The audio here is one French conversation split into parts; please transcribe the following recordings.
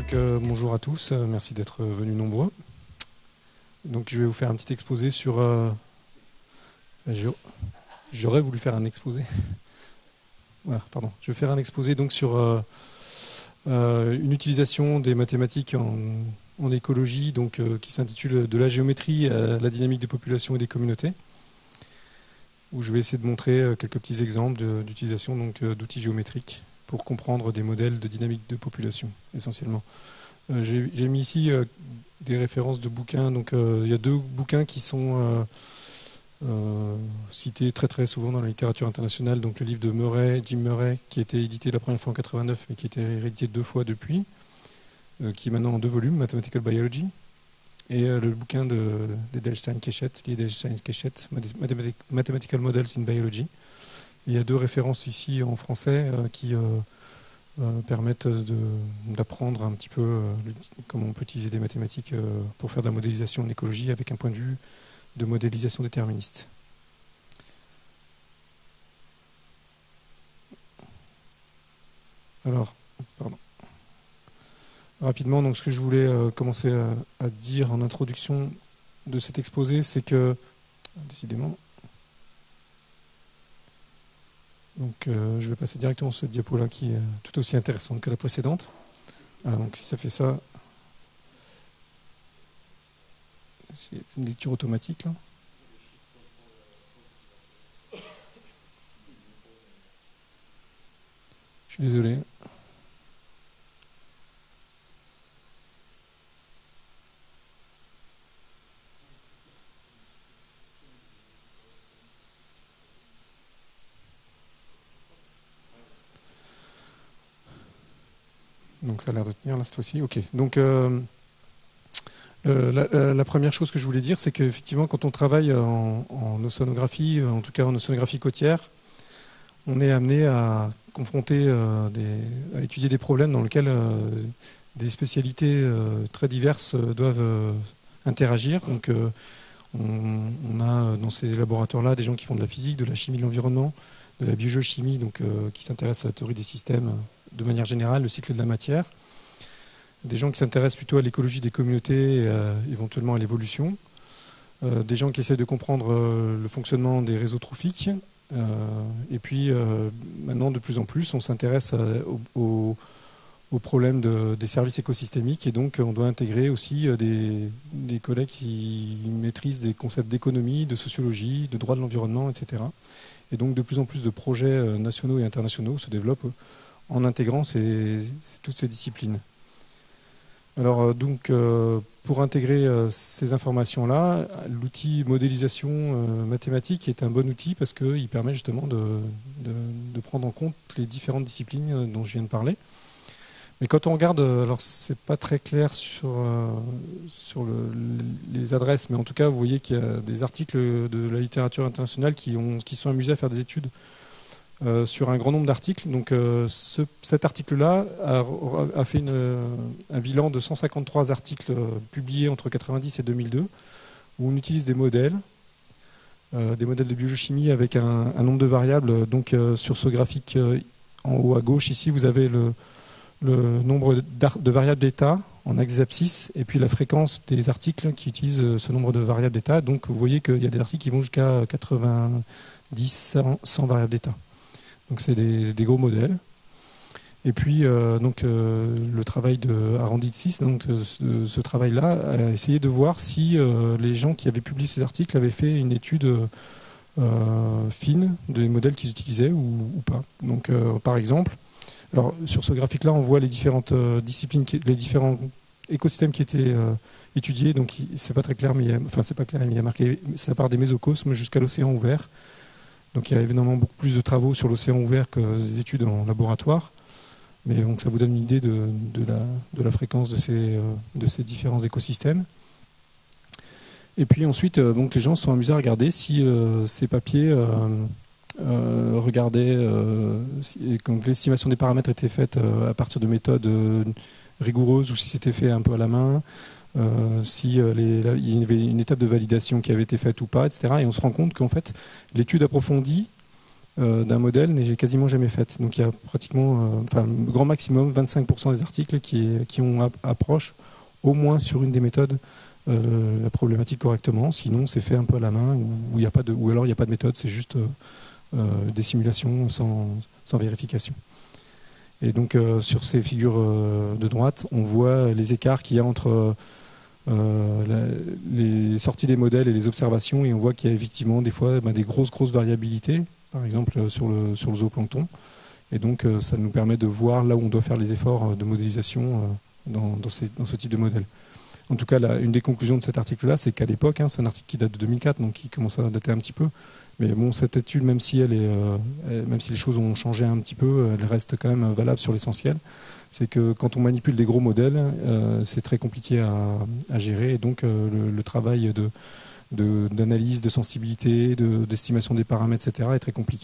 Bonjour à tous, merci d'être venus nombreux. Donc je vais vous faire un petit exposé sur... J'aurais voulu faire un exposé. Voilà, pardon. Je vais faire un exposé donc sur une utilisation des mathématiques en écologie, donc qui s'intitule De la géométrie à la dynamique des populations et des communautés, où je vais essayer de montrer quelques petits exemples d'utilisation d'outils géométriques pour comprendre des modèles de dynamique de population essentiellement. J'ai mis ici des références de bouquins. Donc, il y a deux bouquins qui sont cités très très souvent dans la littérature internationale. Donc, le livre de Jim Murray, qui a été édité la première fois en 89, mais qui a été réédité 2 fois depuis, qui est maintenant en 2 volumes, Mathematical Biology, et le bouquin d'Edelstein-Keshet, Mathematical Models in Biology. Il y a 2 références ici en français qui permettent d'apprendre un petit peu comment on peut utiliser des mathématiques pour faire de la modélisation en écologie avec un point de vue de modélisation déterministe. Alors, pardon. Rapidement, donc, ce que je voulais commencer à dire en introduction de cet exposé, c'est que, décidément, donc, je vais passer directement sur cette diapo-là qui est tout aussi intéressante que la précédente. Donc, si ça fait ça, c'est une lecture automatique là. Je suis désolé. Donc ça a l'air de tenir là cette fois-ci. Ok. Donc la première chose que je voulais dire, c'est qu'effectivement, quand on travaille en océanographie, en tout cas en océanographie côtière, on est amené à confronter, à étudier des problèmes dans lesquels des spécialités très diverses doivent interagir. Donc on a dans ces laboratoires-là des gens qui font de la physique, de la chimie de l'environnement, de la biogéochimie, donc qui s'intéressent à la théorie des systèmes de manière générale, le cycle de la matière. Des gens qui s'intéressent plutôt à l'écologie des communautés et éventuellement à l'évolution. Des gens qui essaient de comprendre le fonctionnement des réseaux trophiques. Et puis maintenant, de plus en plus, on s'intéresse aux problèmes des services écosystémiques. Et donc, on doit intégrer aussi des collègues qui maîtrisent des concepts d'économie, de sociologie, de droit de l'environnement, etc. Et donc, de plus en plus de projets nationaux et internationaux se développent en intégrant toutes ces disciplines. Alors donc, pour intégrer ces informations-là, l'outil modélisation mathématique est un bon outil parce qu'il permet justement de prendre en compte les différentes disciplines dont je viens de parler. Mais quand on regarde, alors c'est pas très clair sur les adresses, mais en tout cas, vous voyez qu'il y a des articles de la littérature internationale qui sont amusés à faire des études sur un grand nombre d'articles. Donc cet article-là a fait un bilan de 153 articles publiés entre 1990 et 2002, où on utilise des modèles de biogéochimie avec un nombre de variables. Donc sur ce graphique en haut à gauche, ici, vous avez le nombre de variables d'état en axe-abscisse et puis la fréquence des articles qui utilisent ce nombre de variables d'état. Donc vous voyez qu'il y a des articles qui vont jusqu'à 90, 100 variables d'état. Donc c'est des gros modèles. Et puis le travail de Aranditsis, donc ce travail-là, a essayé de voir si les gens qui avaient publié ces articles avaient fait une étude fine des modèles qu'ils utilisaient ou pas. Donc par exemple, alors sur ce graphique-là, on voit les différentes disciplines, les différents écosystèmes qui étaient étudiés. Donc c'est pas très clair, mais c'est pas clair, mais il y a marqué ça part des mésocosmes jusqu'à l'océan ouvert. Donc il y a évidemment beaucoup plus de travaux sur l'océan ouvert que des études en laboratoire. Mais donc ça vous donne une idée de la fréquence de ces différents écosystèmes. Et puis ensuite, donc les gens se sont amusés à regarder si ces papiers regardaient quand l'estimation des paramètres était faite à partir de méthodes rigoureuses ou si c'était fait un peu à la main. Si il y avait une étape de validation qui avait été faite ou pas, etc. Et on se rend compte qu'en fait, l'étude approfondie d'un modèle n'est quasiment jamais faite. Donc il y a pratiquement, grand maximum, 25% des articles qui ont approche au moins sur une des méthodes la problématique correctement. Sinon, c'est fait un peu à la main ou alors il n'y a pas de méthode, c'est juste des simulations sans vérification. Et donc sur ces figures de droite, on voit les écarts qu'il y a entre les sorties des modèles et les observations, et on voit qu'il y a effectivement des fois des grosses variabilités, par exemple sur le zooplancton. Et donc ça nous permet de voir là où on doit faire les efforts de modélisation dans ce type de modèle. En tout cas, une des conclusions de cet article-là, c'est qu'à l'époque, c'est un article qui date de 2004, donc qui commence à dater un petit peu. Mais bon, cette étude, même si les choses ont changé un petit peu, elle reste quand même valable sur l'essentiel. C'est que quand on manipule des gros modèles, c'est très compliqué à gérer. Et donc, le travail d'analyse, de sensibilité, d'estimation des paramètres, etc., est très compliqué.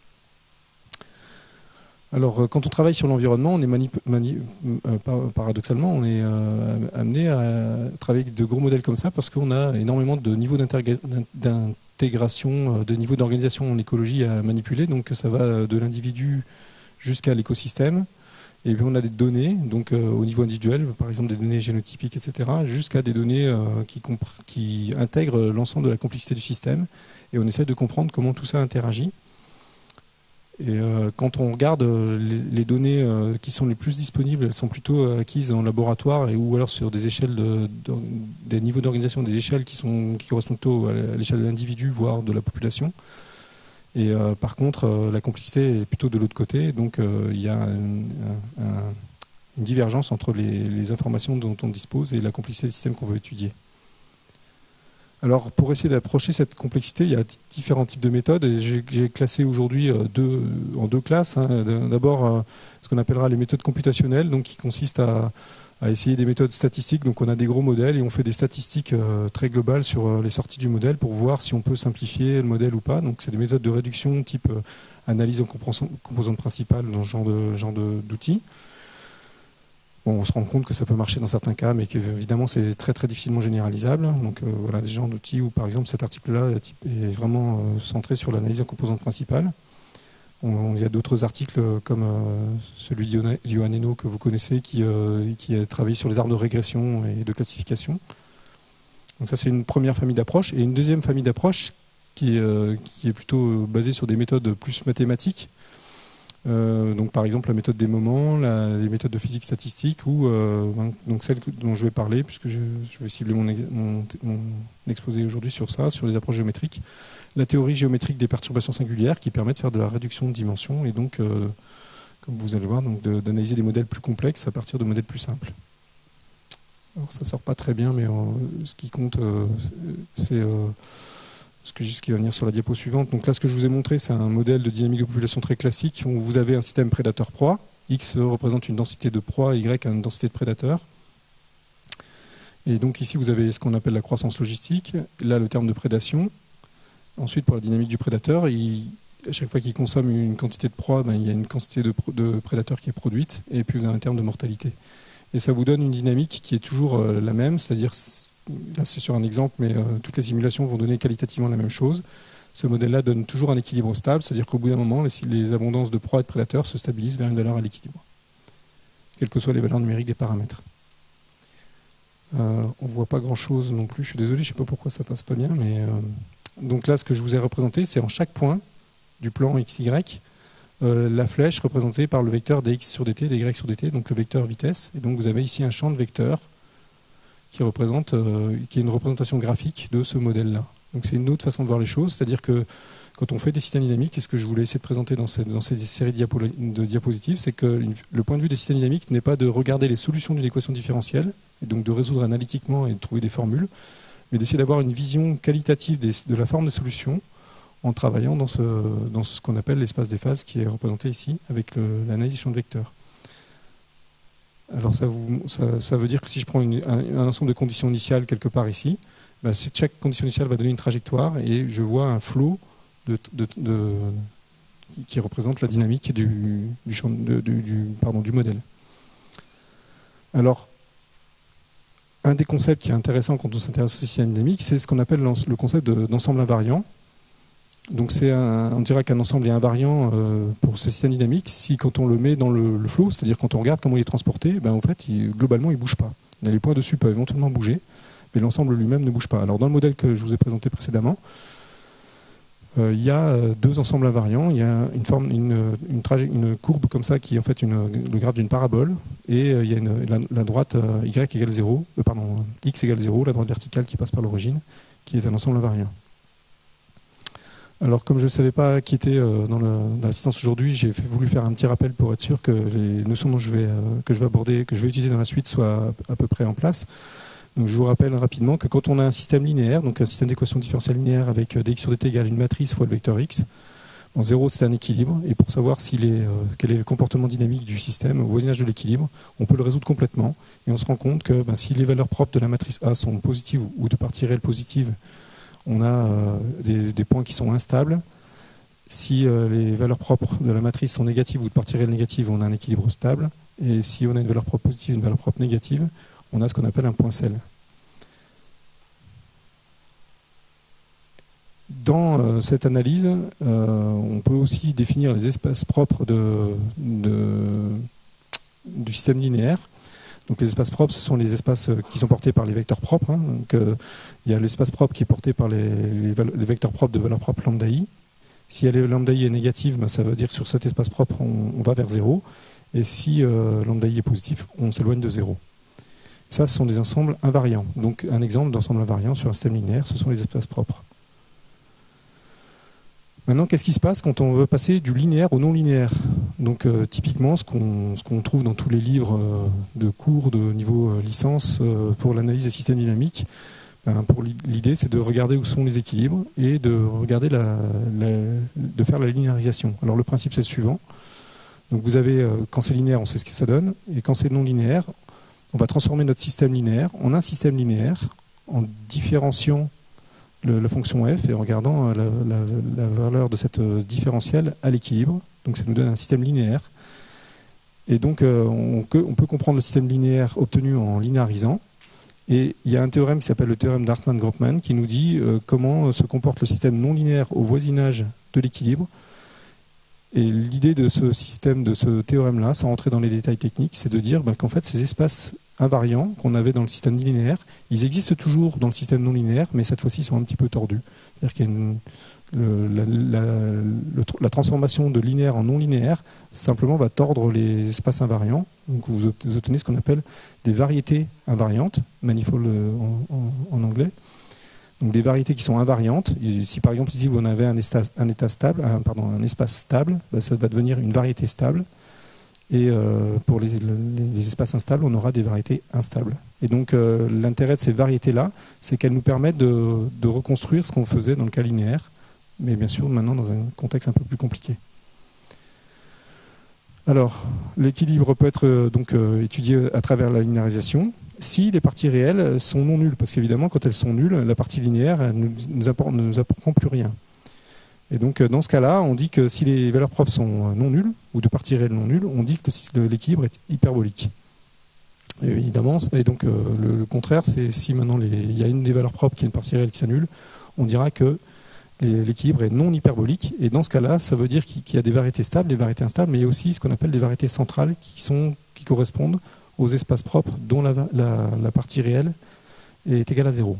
Alors, quand on travaille sur l'environnement, paradoxalement, on est amené à travailler avec de gros modèles comme ça parce qu'on a énormément de niveaux d'intégration, de niveaux d'organisation en écologie à manipuler. Donc, ça va de l'individu jusqu'à l'écosystème. Et puis, on a des données, donc au niveau individuel, par exemple des données génotypiques, etc., jusqu'à des données qui intègrent l'ensemble de la complexité du système. Et on essaie de comprendre comment tout ça interagit. Et quand on regarde les données qui sont les plus disponibles, elles sont plutôt acquises en laboratoire ou alors sur des échelles des niveaux d'organisation, des échelles qui correspondent plutôt à l'échelle de l'individu, voire de la population. Et par contre, la complexité est plutôt de l'autre côté, donc il y a une divergence entre les informations dont on dispose et la complexité des systèmes qu'on veut étudier. Alors, pour essayer d'approcher cette complexité, il y a différents types de méthodes et j'ai classé aujourd'hui en deux classes. D'abord, ce qu'on appellera les méthodes computationnelles, donc qui consistent à essayer des méthodes statistiques. Donc, on a des gros modèles et on fait des statistiques très globales sur les sorties du modèle pour voir si on peut simplifier le modèle ou pas. Donc, c'est des méthodes de réduction type analyse en composantes principales dans ce genre d'outils. Bon, on se rend compte que ça peut marcher dans certains cas, mais qu'évidemment, c'est très difficilement généralisable. Donc voilà, des genres d'outils où, par exemple, cet article-là est vraiment centré sur l'analyse en composantes principales. Il y a d'autres articles comme celui d'Yohan Eno que vous connaissez, qui a travaillé sur les arbres de régression et de classification. Donc ça, c'est une première famille d'approches. Et une deuxième famille d'approches qui est plutôt basée sur des méthodes plus mathématiques. Donc par exemple la méthode des moments, les méthodes de physique statistique ou donc celle dont je vais parler, puisque je vais cibler mon exposé aujourd'hui sur ça, sur les approches géométriques, la théorie géométrique des perturbations singulières qui permet de faire de la réduction de dimensions et donc comme vous allez voir, d'analyser des modèles plus complexes à partir de modèles plus simples. Alors ça sort pas très bien, mais ce qui compte c'est ce qui va venir sur la diapo suivante. Donc là, ce que je vous ai montré, c'est un modèle de dynamique de population très classique où vous avez un système prédateur-proie. X représente une densité de proie, Y une densité de prédateur. Et donc ici, vous avez ce qu'on appelle la croissance logistique. Là, le terme de prédation. Ensuite, pour la dynamique du prédateur, à chaque fois qu'il consomme une quantité de proie, il y a une quantité de prédateur qui est produite. Et puis, vous avez un terme de mortalité. Et ça vous donne une dynamique qui est toujours la même, c'est-à-dire... Là, c'est sur un exemple, mais toutes les simulations vont donner qualitativement la même chose. Ce modèle-là donne toujours un équilibre stable, c'est-à-dire qu'au bout d'un moment, les abondances de proies et de prédateurs se stabilisent vers une valeur à l'équilibre, quelles que soient les valeurs numériques des paramètres. On ne voit pas grand-chose non plus, je suis désolé, je ne sais pas pourquoi ça passe pas bien, mais donc là, ce que je vous ai représenté, c'est en chaque point du plan XY, la flèche représentée par le vecteur dx sur dt, dy sur dt, donc le vecteur vitesse, et donc vous avez ici un champ de vecteurs qui est une représentation graphique de ce modèle-là. Donc c'est une autre façon de voir les choses, c'est-à-dire que quand on fait des systèmes dynamiques, et ce que je voulais essayer de présenter dans ces séries de diapositives, c'est que le point de vue des systèmes dynamiques n'est pas de regarder les solutions d'une équation différentielle, et donc de résoudre analytiquement et de trouver des formules, mais d'essayer d'avoir une vision qualitative de la forme de solution en travaillant dans ce qu'on appelle l'espace des phases qui est représenté ici avec l'analyse du champ de vecteurs. Alors ça veut dire que si je prends un ensemble de conditions initiales quelque part ici, chaque condition initiale va donner une trajectoire et je vois un flot qui représente la dynamique du modèle. Alors, un des concepts qui est intéressant quand on s'intéresse au système dynamique, c'est ce qu'on appelle le concept d'ensemble invariant. Donc on dirait qu'un ensemble est invariant pour ce système dynamique si quand on le met dans le flow, c'est-à-dire quand on regarde comment il est transporté, en fait, globalement, il ne bouge pas. Les points dessus peuvent éventuellement bouger, mais l'ensemble lui-même ne bouge pas. Alors dans le modèle que je vous ai présenté précédemment, il y a deux ensembles invariants. Il y a une courbe comme ça qui est en fait le graphe d'une parabole, et il y a la droite y égale 0, x égale 0, la droite verticale qui passe par l'origine, qui est un ensemble invariant. Alors comme je ne savais pas qui était dans l'assistance aujourd'hui, j'ai voulu faire un petit rappel pour être sûr que les notions que je vais aborder, que je vais utiliser dans la suite soient à peu près en place. Donc je vous rappelle rapidement que quand on a un système linéaire, donc un système d'équation différentielle linéaire avec dx sur dt égale une matrice fois le vecteur x, en 0 c'est un équilibre, et pour savoir quel est le comportement dynamique du système au voisinage de l'équilibre, on peut le résoudre complètement, et on se rend compte que si les valeurs propres de la matrice A sont positives ou de partie réelle positive, on a des points qui sont instables. Si les valeurs propres de la matrice sont négatives ou de partie réelle négative, on a un équilibre stable, et si on a une valeur propre positive et une valeur propre négative, on a ce qu'on appelle un point Celle. Dans cette analyse, on peut aussi définir les espaces propres du système linéaire. Donc les espaces propres, ce sont les espaces qui sont portés par les vecteurs propres. Donc, il y a l'espace propre qui est porté par les vecteurs propres de valeur propre lambda i. Si lambda i est négative, ça veut dire que sur cet espace propre, on va vers 0. Et si lambda i est positif, on s'éloigne de 0. Ça, ce sont des ensembles invariants. Donc un exemple d'ensemble invariant sur un système linéaire, ce sont les espaces propres. Maintenant, qu'est-ce qui se passe quand on veut passer du linéaire au non linéaire? Donc typiquement, ce qu'on trouve dans tous les livres de cours de niveau licence pour l'analyse des systèmes dynamiques, l'idée c'est de regarder où sont les équilibres et de regarder de faire la linéarisation. Alors le principe c'est le suivant. Donc vous avez, quand c'est linéaire, on sait ce que ça donne, et quand c'est non linéaire, on va transformer notre système linéaire en un système linéaire en différenciant la fonction f et en regardant la valeur de cette différentielle à l'équilibre. Donc ça nous donne un système linéaire. Et donc on peut comprendre le système linéaire obtenu en linéarisant. Et il y a un théorème qui s'appelle le théorème d'Hartmann-Grothman qui nous dit comment se comporte le système non linéaire au voisinage de l'équilibre. Et l'idée de ce système, de ce théorème-là, sans rentrer dans les détails techniques, c'est de dire qu'en fait, ces espaces invariants qu'on avait dans le système linéaire, ils existent toujours dans le système non linéaire, mais cette fois-ci, ils sont un petit peu tordus. C'est-à-dire qu'il y a la transformation de linéaire en non linéaire, simplement va tordre les espaces invariants. Donc vous obtenez ce qu'on appelle des variétés invariantes, manifold en anglais. Donc des variétés qui sont invariantes. Et si par exemple ici vous en avez un espace stable, ça va devenir une variété stable. Et pour les espaces instables, on aura des variétés instables. Et donc l'intérêt de ces variétés-là, c'est qu'elles nous permettent de reconstruire ce qu'on faisait dans le cas linéaire, mais bien sûr maintenant dans un contexte un peu plus compliqué. Alors, l'équilibre peut être étudié à travers la linéarisation si les parties réelles sont non nulles, parce qu'évidemment, quand elles sont nulles, la partie linéaire ne nous apportera plus rien. Et donc, dans ce cas-là, on dit que si les valeurs propres sont non nulles, ou de parties réelles non nulles, on dit que l'équilibre est hyperbolique. Et évidemment, et donc le contraire, c'est si maintenant il y a une des valeurs propres qui est une partie réelle qui s'annule, on dira que l'équilibre est non hyperbolique, et dans ce cas-là, ça veut dire qu'il y a des variétés stables, des variétés instables, mais il y a aussi ce qu'on appelle des variétés centrales qui correspondent aux espaces propres dont la partie réelle est égale à 0.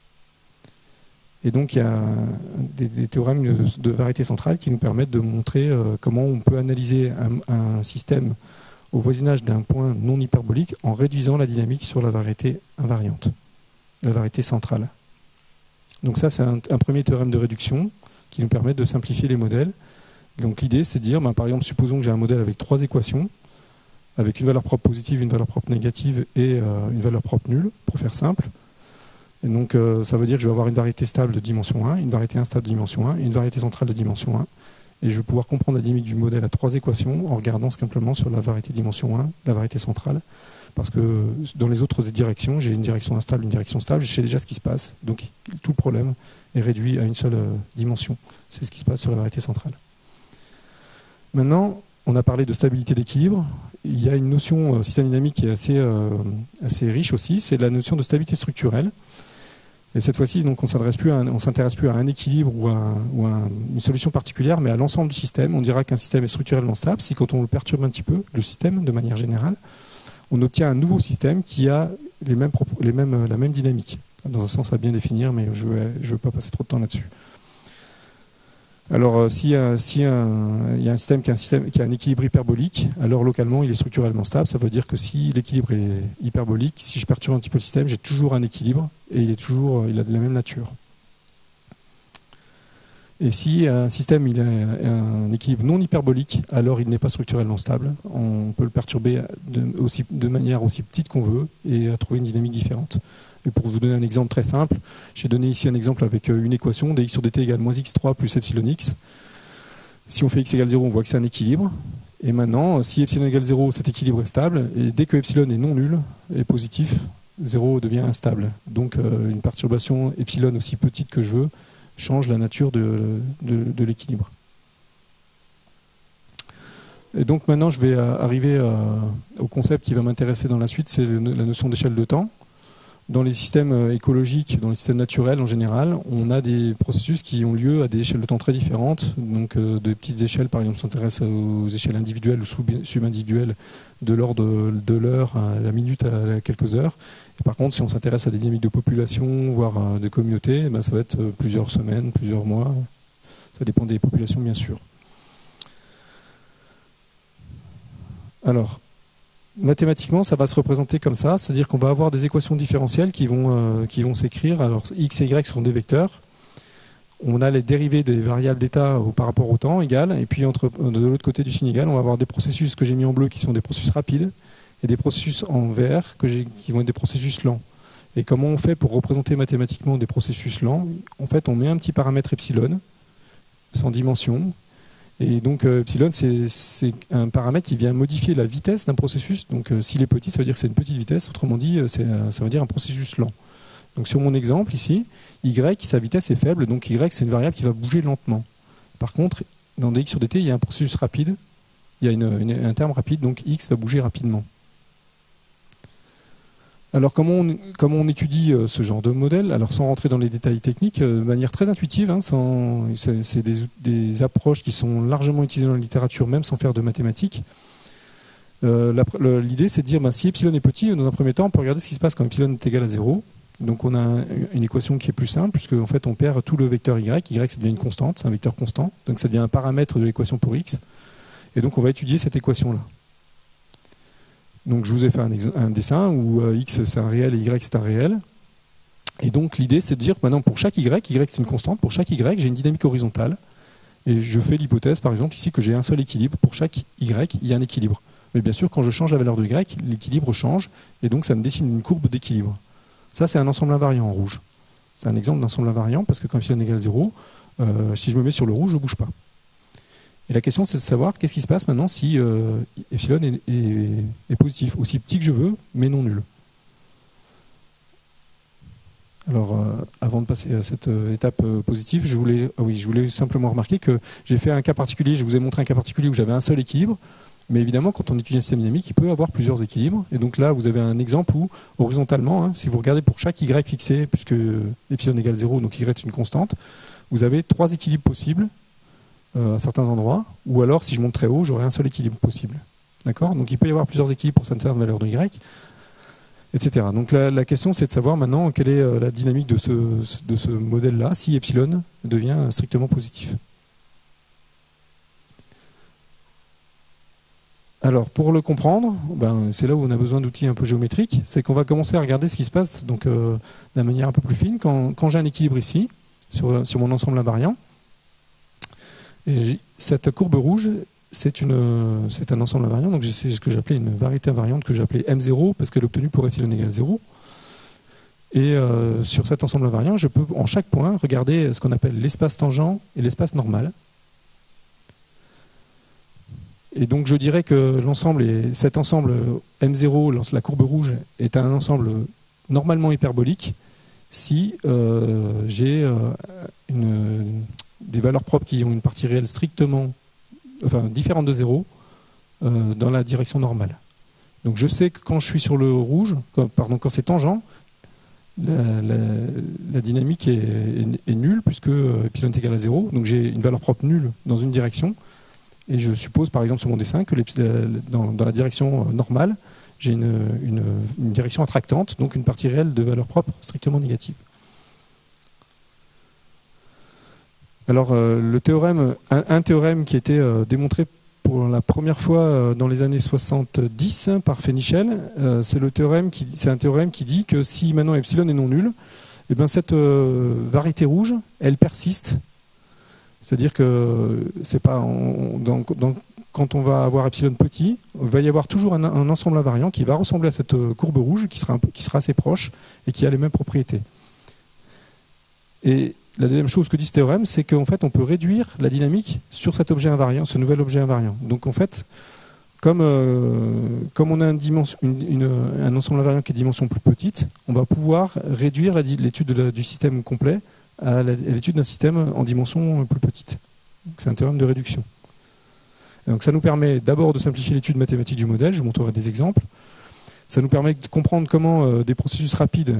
Et donc il y a des théorèmes de variété centrale qui nous permettent de montrer comment on peut analyser un système au voisinage d'un point non hyperbolique en réduisant la dynamique sur la variété invariante, la variété centrale. Donc ça, c'est un premier théorème de réduction qui nous permet de simplifier les modèles. Donc l'idée, c'est de dire, par exemple, supposons que j'ai un modèle avec 3 équations, avec une valeur propre positive, une valeur propre négative et une valeur propre nulle, pour faire simple. Et donc ça veut dire que je vais avoir une variété stable de dimension 1, une variété instable de dimension 1 et une variété centrale de dimension 1. Et je vais pouvoir comprendre la dynamique du modèle à 3 équations en regardant simplement sur la variété dimension 1, la variété centrale. Parce que dans les autres directions, j'ai une direction instable, une direction stable, je sais déjà ce qui se passe. Donc tout le problème est réduit à une seule dimension. C'est ce qui se passe sur la variété centrale. Maintenant, on a parlé de stabilité d'équilibre. Il y a une notion système dynamique qui est assez riche aussi, c'est la notion de stabilité structurelle. Et cette fois-ci, donc, on ne s'intéresse plus à un équilibre ou à une solution particulière, mais à l'ensemble du système. On dira qu'un système est structurellement stable si, quand on le perturbe un petit peu, le système, de manière générale, on obtient un nouveau système qui a la même dynamique. Dans un sens à bien définir, mais je ne veux pas passer trop de temps là-dessus. Alors, s'il y a un système qui a un équilibre hyperbolique, alors localement, il est structurellement stable. Ça veut dire que si l'équilibre est hyperbolique, si je perturbe un petit peu le système, j'ai toujours un équilibre et il a de la même nature. Et si un système il a un équilibre non hyperbolique, alors il n'est pas structurellement stable. On peut le perturber de manière aussi petite qu'on veut et trouver une dynamique différente. Et pour vous donner un exemple très simple, j'ai donné ici un exemple avec une équation, dx sur dt égale moins x3 plus epsilon x. Si on fait x égale 0, on voit que c'est un équilibre. Et maintenant, si epsilon égale 0, cet équilibre est stable. Et dès que epsilon est non nul, est positif, 0 devient instable. Donc une perturbation epsilon aussi petite que je veux change la nature de l'équilibre. Et donc maintenant, je vais arriver au concept qui va m'intéresser dans la suite, c'est la notion d'échelle de temps. Dans les systèmes écologiques, dans les systèmes naturels en général, on a des processus qui ont lieu à des échelles de temps très différentes. Donc de petites échelles, par exemple, s'intéressent aux échelles individuelles ou subindividuelles de l'ordre de l'heure à la minute à quelques heures. Et par contre, si on s'intéresse à des dynamiques de population, voire de communauté, ça va être plusieurs semaines, plusieurs mois. Ça dépend des populations, bien sûr. Alors, mathématiquement, ça va se représenter comme ça, c'est-à-dire qu'on va avoir des équations différentielles qui vont s'écrire. Alors, x et y sont des vecteurs. On a les dérivées des variables d'état par rapport au temps égales, et puis de l'autre côté du signe égal, on va avoir des processus que j'ai mis en bleu qui sont des processus rapides, et des processus en vert qui vont être des processus lents. Et comment on fait pour représenter mathématiquement des processus lents? En fait, on met un petit paramètre epsilon, sans dimension. Et donc epsilon, c'est un paramètre qui vient modifier la vitesse d'un processus. Donc s'il est petit, ça veut dire que c'est une petite vitesse. Autrement dit, ça veut dire un processus lent. Donc sur mon exemple ici, y, sa vitesse est faible. Donc y, c'est une variable qui va bouger lentement. Par contre, dans dx sur dt, il y a un processus rapide. Il y a un terme rapide, donc x va bouger rapidement. Alors comment on étudie ce genre de modèle? Alors sans rentrer dans les détails techniques, de manière très intuitive, c'est des approches qui sont largement utilisées dans la littérature, même sans faire de mathématiques. L'idée c'est de dire, si epsilon est petit, dans un premier temps, on peut regarder ce qui se passe quand epsilon est égal à 0. Donc on a une équation qui est plus simple, puisque en fait on perd tout le vecteur y, ça devient une constante, c'est un vecteur constant, donc ça devient un paramètre de l'équation pour x, et donc on va étudier cette équation-là. Donc je vous ai fait un dessin où x c'est un réel et y c'est un réel. Et donc l'idée c'est de dire maintenant pour chaque y c'est une constante, pour chaque y j'ai une dynamique horizontale. Et je fais l'hypothèse par exemple ici que j'ai un seul équilibre. Pour chaque y, il y a un équilibre. Mais bien sûr quand je change la valeur de y, l'équilibre change. Et donc ça me dessine une courbe d'équilibre. Ça c'est un ensemble invariant en rouge. C'est un exemple d'ensemble invariant parce que quand epsilon égale 0, si je me mets sur le rouge, je ne bouge pas. Et la question, c'est de savoir qu'est-ce qui se passe maintenant si epsilon est positif, aussi petit que je veux, mais non nul. Alors, avant de passer à cette étape positive, je voulais simplement remarquer que j'ai fait un cas particulier, je vous ai montré un cas particulier où j'avais un seul équilibre, mais évidemment, quand on étudie un système dynamique, il peut y avoir plusieurs équilibres. Et donc là, vous avez un exemple où, horizontalement, si vous regardez pour chaque y fixé, puisque epsilon égale 0, donc y est une constante, vous avez 3 équilibres possibles, à certains endroits, ou alors si je monte très haut, j'aurai un seul équilibre possible. D'accord? Donc il peut y avoir plusieurs équilibres pour certaines valeurs de y, etc. Donc la question c'est de savoir maintenant quelle est la dynamique de ce modèle-là, si epsilon devient strictement positif. Alors pour le comprendre, c'est là où on a besoin d'outils un peu géométriques, c'est qu'on va commencer à regarder ce qui se passe d'une manière un peu plus fine quand j'ai un équilibre ici, sur mon ensemble invariant. Et cette courbe rouge, c'est un ensemble invariant, donc c'est ce que j'appelais une variété invariante que j'appelais M0 parce qu'elle est obtenue pour epsilon égale 0. Et sur cet ensemble invariant, je peux en chaque point regarder ce qu'on appelle l'espace tangent et l'espace normal. Et donc je dirais que cet ensemble M0, la courbe rouge, est un ensemble normalement hyperbolique si j'ai des valeurs propres qui ont une partie réelle différente de 0 dans la direction normale. Donc je sais que quand je suis sur le rouge, quand c'est tangent, la dynamique est nulle puisque epsilon est égal à 0. Donc j'ai une valeur propre nulle dans une direction. Et je suppose par exemple sur mon dessin que dans la direction normale, j'ai une direction attractante, donc une partie réelle de valeur propre strictement négative. Alors un théorème qui a été démontré pour la première fois dans les années 70 par Fenichel, c'est un théorème qui dit que si maintenant epsilon est non nul, eh bien cette variété rouge, elle persiste. C'est-à-dire que c'est pas quand on va avoir epsilon petit, il va y avoir toujours un ensemble invariant qui va ressembler à cette courbe rouge, qui sera assez proche et qui a les mêmes propriétés. Et la deuxième chose que dit ce théorème, c'est qu'en fait, on peut réduire la dynamique sur cet objet invariant, ce nouvel objet invariant. Donc en fait, comme on a un ensemble invariant qui est de dimension plus petite, on va pouvoir réduire l'étude du système complet à l'étude d'un système en dimension plus petite. C'est un théorème de réduction. Et donc ça nous permet d'abord de simplifier l'étude mathématique du modèle, je vous montrerai des exemples. Ça nous permet de comprendre comment des processus rapides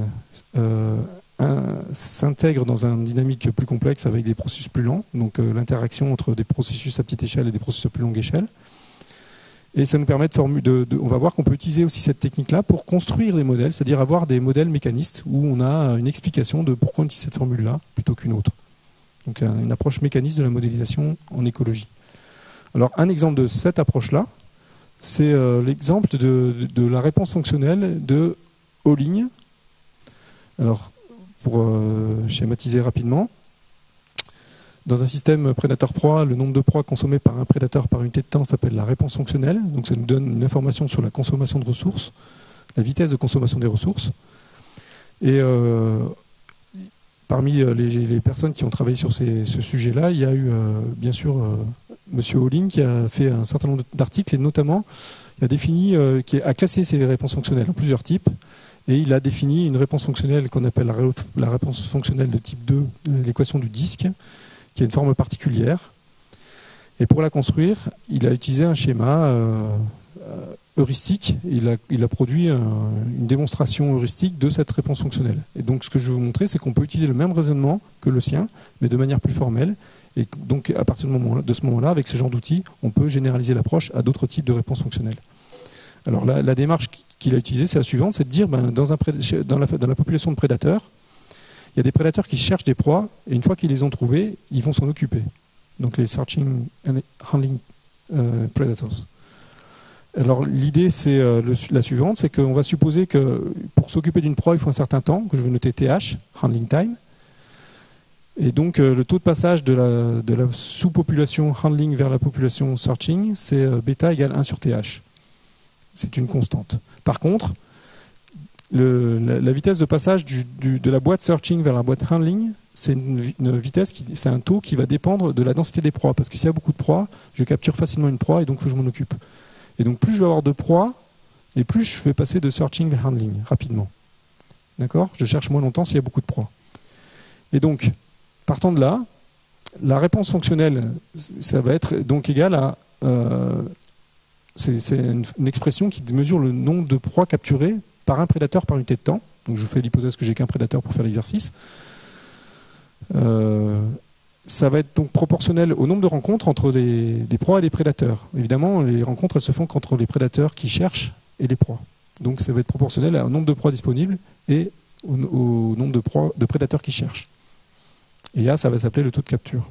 s'intègrent dans une dynamique plus complexe avec des processus plus lents, donc l'interaction entre des processus à petite échelle et des processus à plus longue échelle. Et ça nous permet on va voir qu'on peut utiliser aussi cette technique-là pour construire des modèles, c'est-à-dire avoir des modèles mécanistes où on a une explication de pourquoi on utilise cette formule-là plutôt qu'une autre. Donc une approche mécaniste de la modélisation en écologie. Alors un exemple de cette approche-là, c'est l'exemple de la réponse fonctionnelle de Holing. Alors pour schématiser rapidement, dans un système prédateur-proie, le nombre de proies consommées par un prédateur par unité de temps s'appelle la réponse fonctionnelle. Donc ça nous donne une information sur la consommation de ressources, la vitesse de consommation des ressources. Et parmi les personnes qui ont travaillé sur ce sujet-là, il y a eu bien sûr M. Holing qui a fait un certain nombre d'articles et notamment il a classé ces réponses fonctionnelles en plusieurs types. Et il a défini une réponse fonctionnelle qu'on appelle la réponse fonctionnelle de type 2 de l'équation du disque, qui a une forme particulière. Et pour la construire, il a utilisé un schéma heuristique. Il a produit une démonstration heuristique de cette réponse fonctionnelle. Et donc ce que je vais vous montrer, c'est qu'on peut utiliser le même raisonnement que le sien, mais de manière plus formelle. Et donc à partir de ce moment-là, avec ce genre d'outils, on peut généraliser l'approche à d'autres types de réponses fonctionnelles. Alors la démarche qu'il a utilisée, c'est la suivante, c'est de dire dans la population de prédateurs, il y a des prédateurs qui cherchent des proies, et une fois qu'ils les ont trouvés, ils vont s'en occuper. Donc les searching and handling predators. Alors l'idée, c'est la suivante, c'est qu'on va supposer que pour s'occuper d'une proie, il faut un certain temps, que je vais noter TH, handling time. Et donc le taux de passage de la sous-population handling vers la population searching, c'est bêta égale 1 sur TH. C'est une constante. Par contre, la vitesse de passage de la boîte searching vers la boîte handling, c'est une vitesse, c'est un taux qui va dépendre de la densité des proies. Parce que s'il y a beaucoup de proies, je capture facilement une proie et donc il faut que je m'en occupe. Et donc plus je vais avoir de proies, et plus je vais passer de searching vers handling rapidement. D'accord ? Je cherche moins longtemps s'il y a beaucoup de proies. Et donc, partant de là, la réponse fonctionnelle, ça va être donc égal à... c'est une expression qui mesure le nombre de proies capturées par un prédateur par unité de temps. Donc je fais l'hypothèse que j'ai qu'un prédateur pour faire l'exercice. Ça va être donc proportionnel au nombre de rencontres entre les proies et les prédateurs. Évidemment, les rencontres elles se font qu'entre les prédateurs qui cherchent et les proies. Donc ça va être proportionnel au nombre de proies disponibles et au nombre de prédateurs qui cherchent. Et là, ça va s'appeler le taux de capture.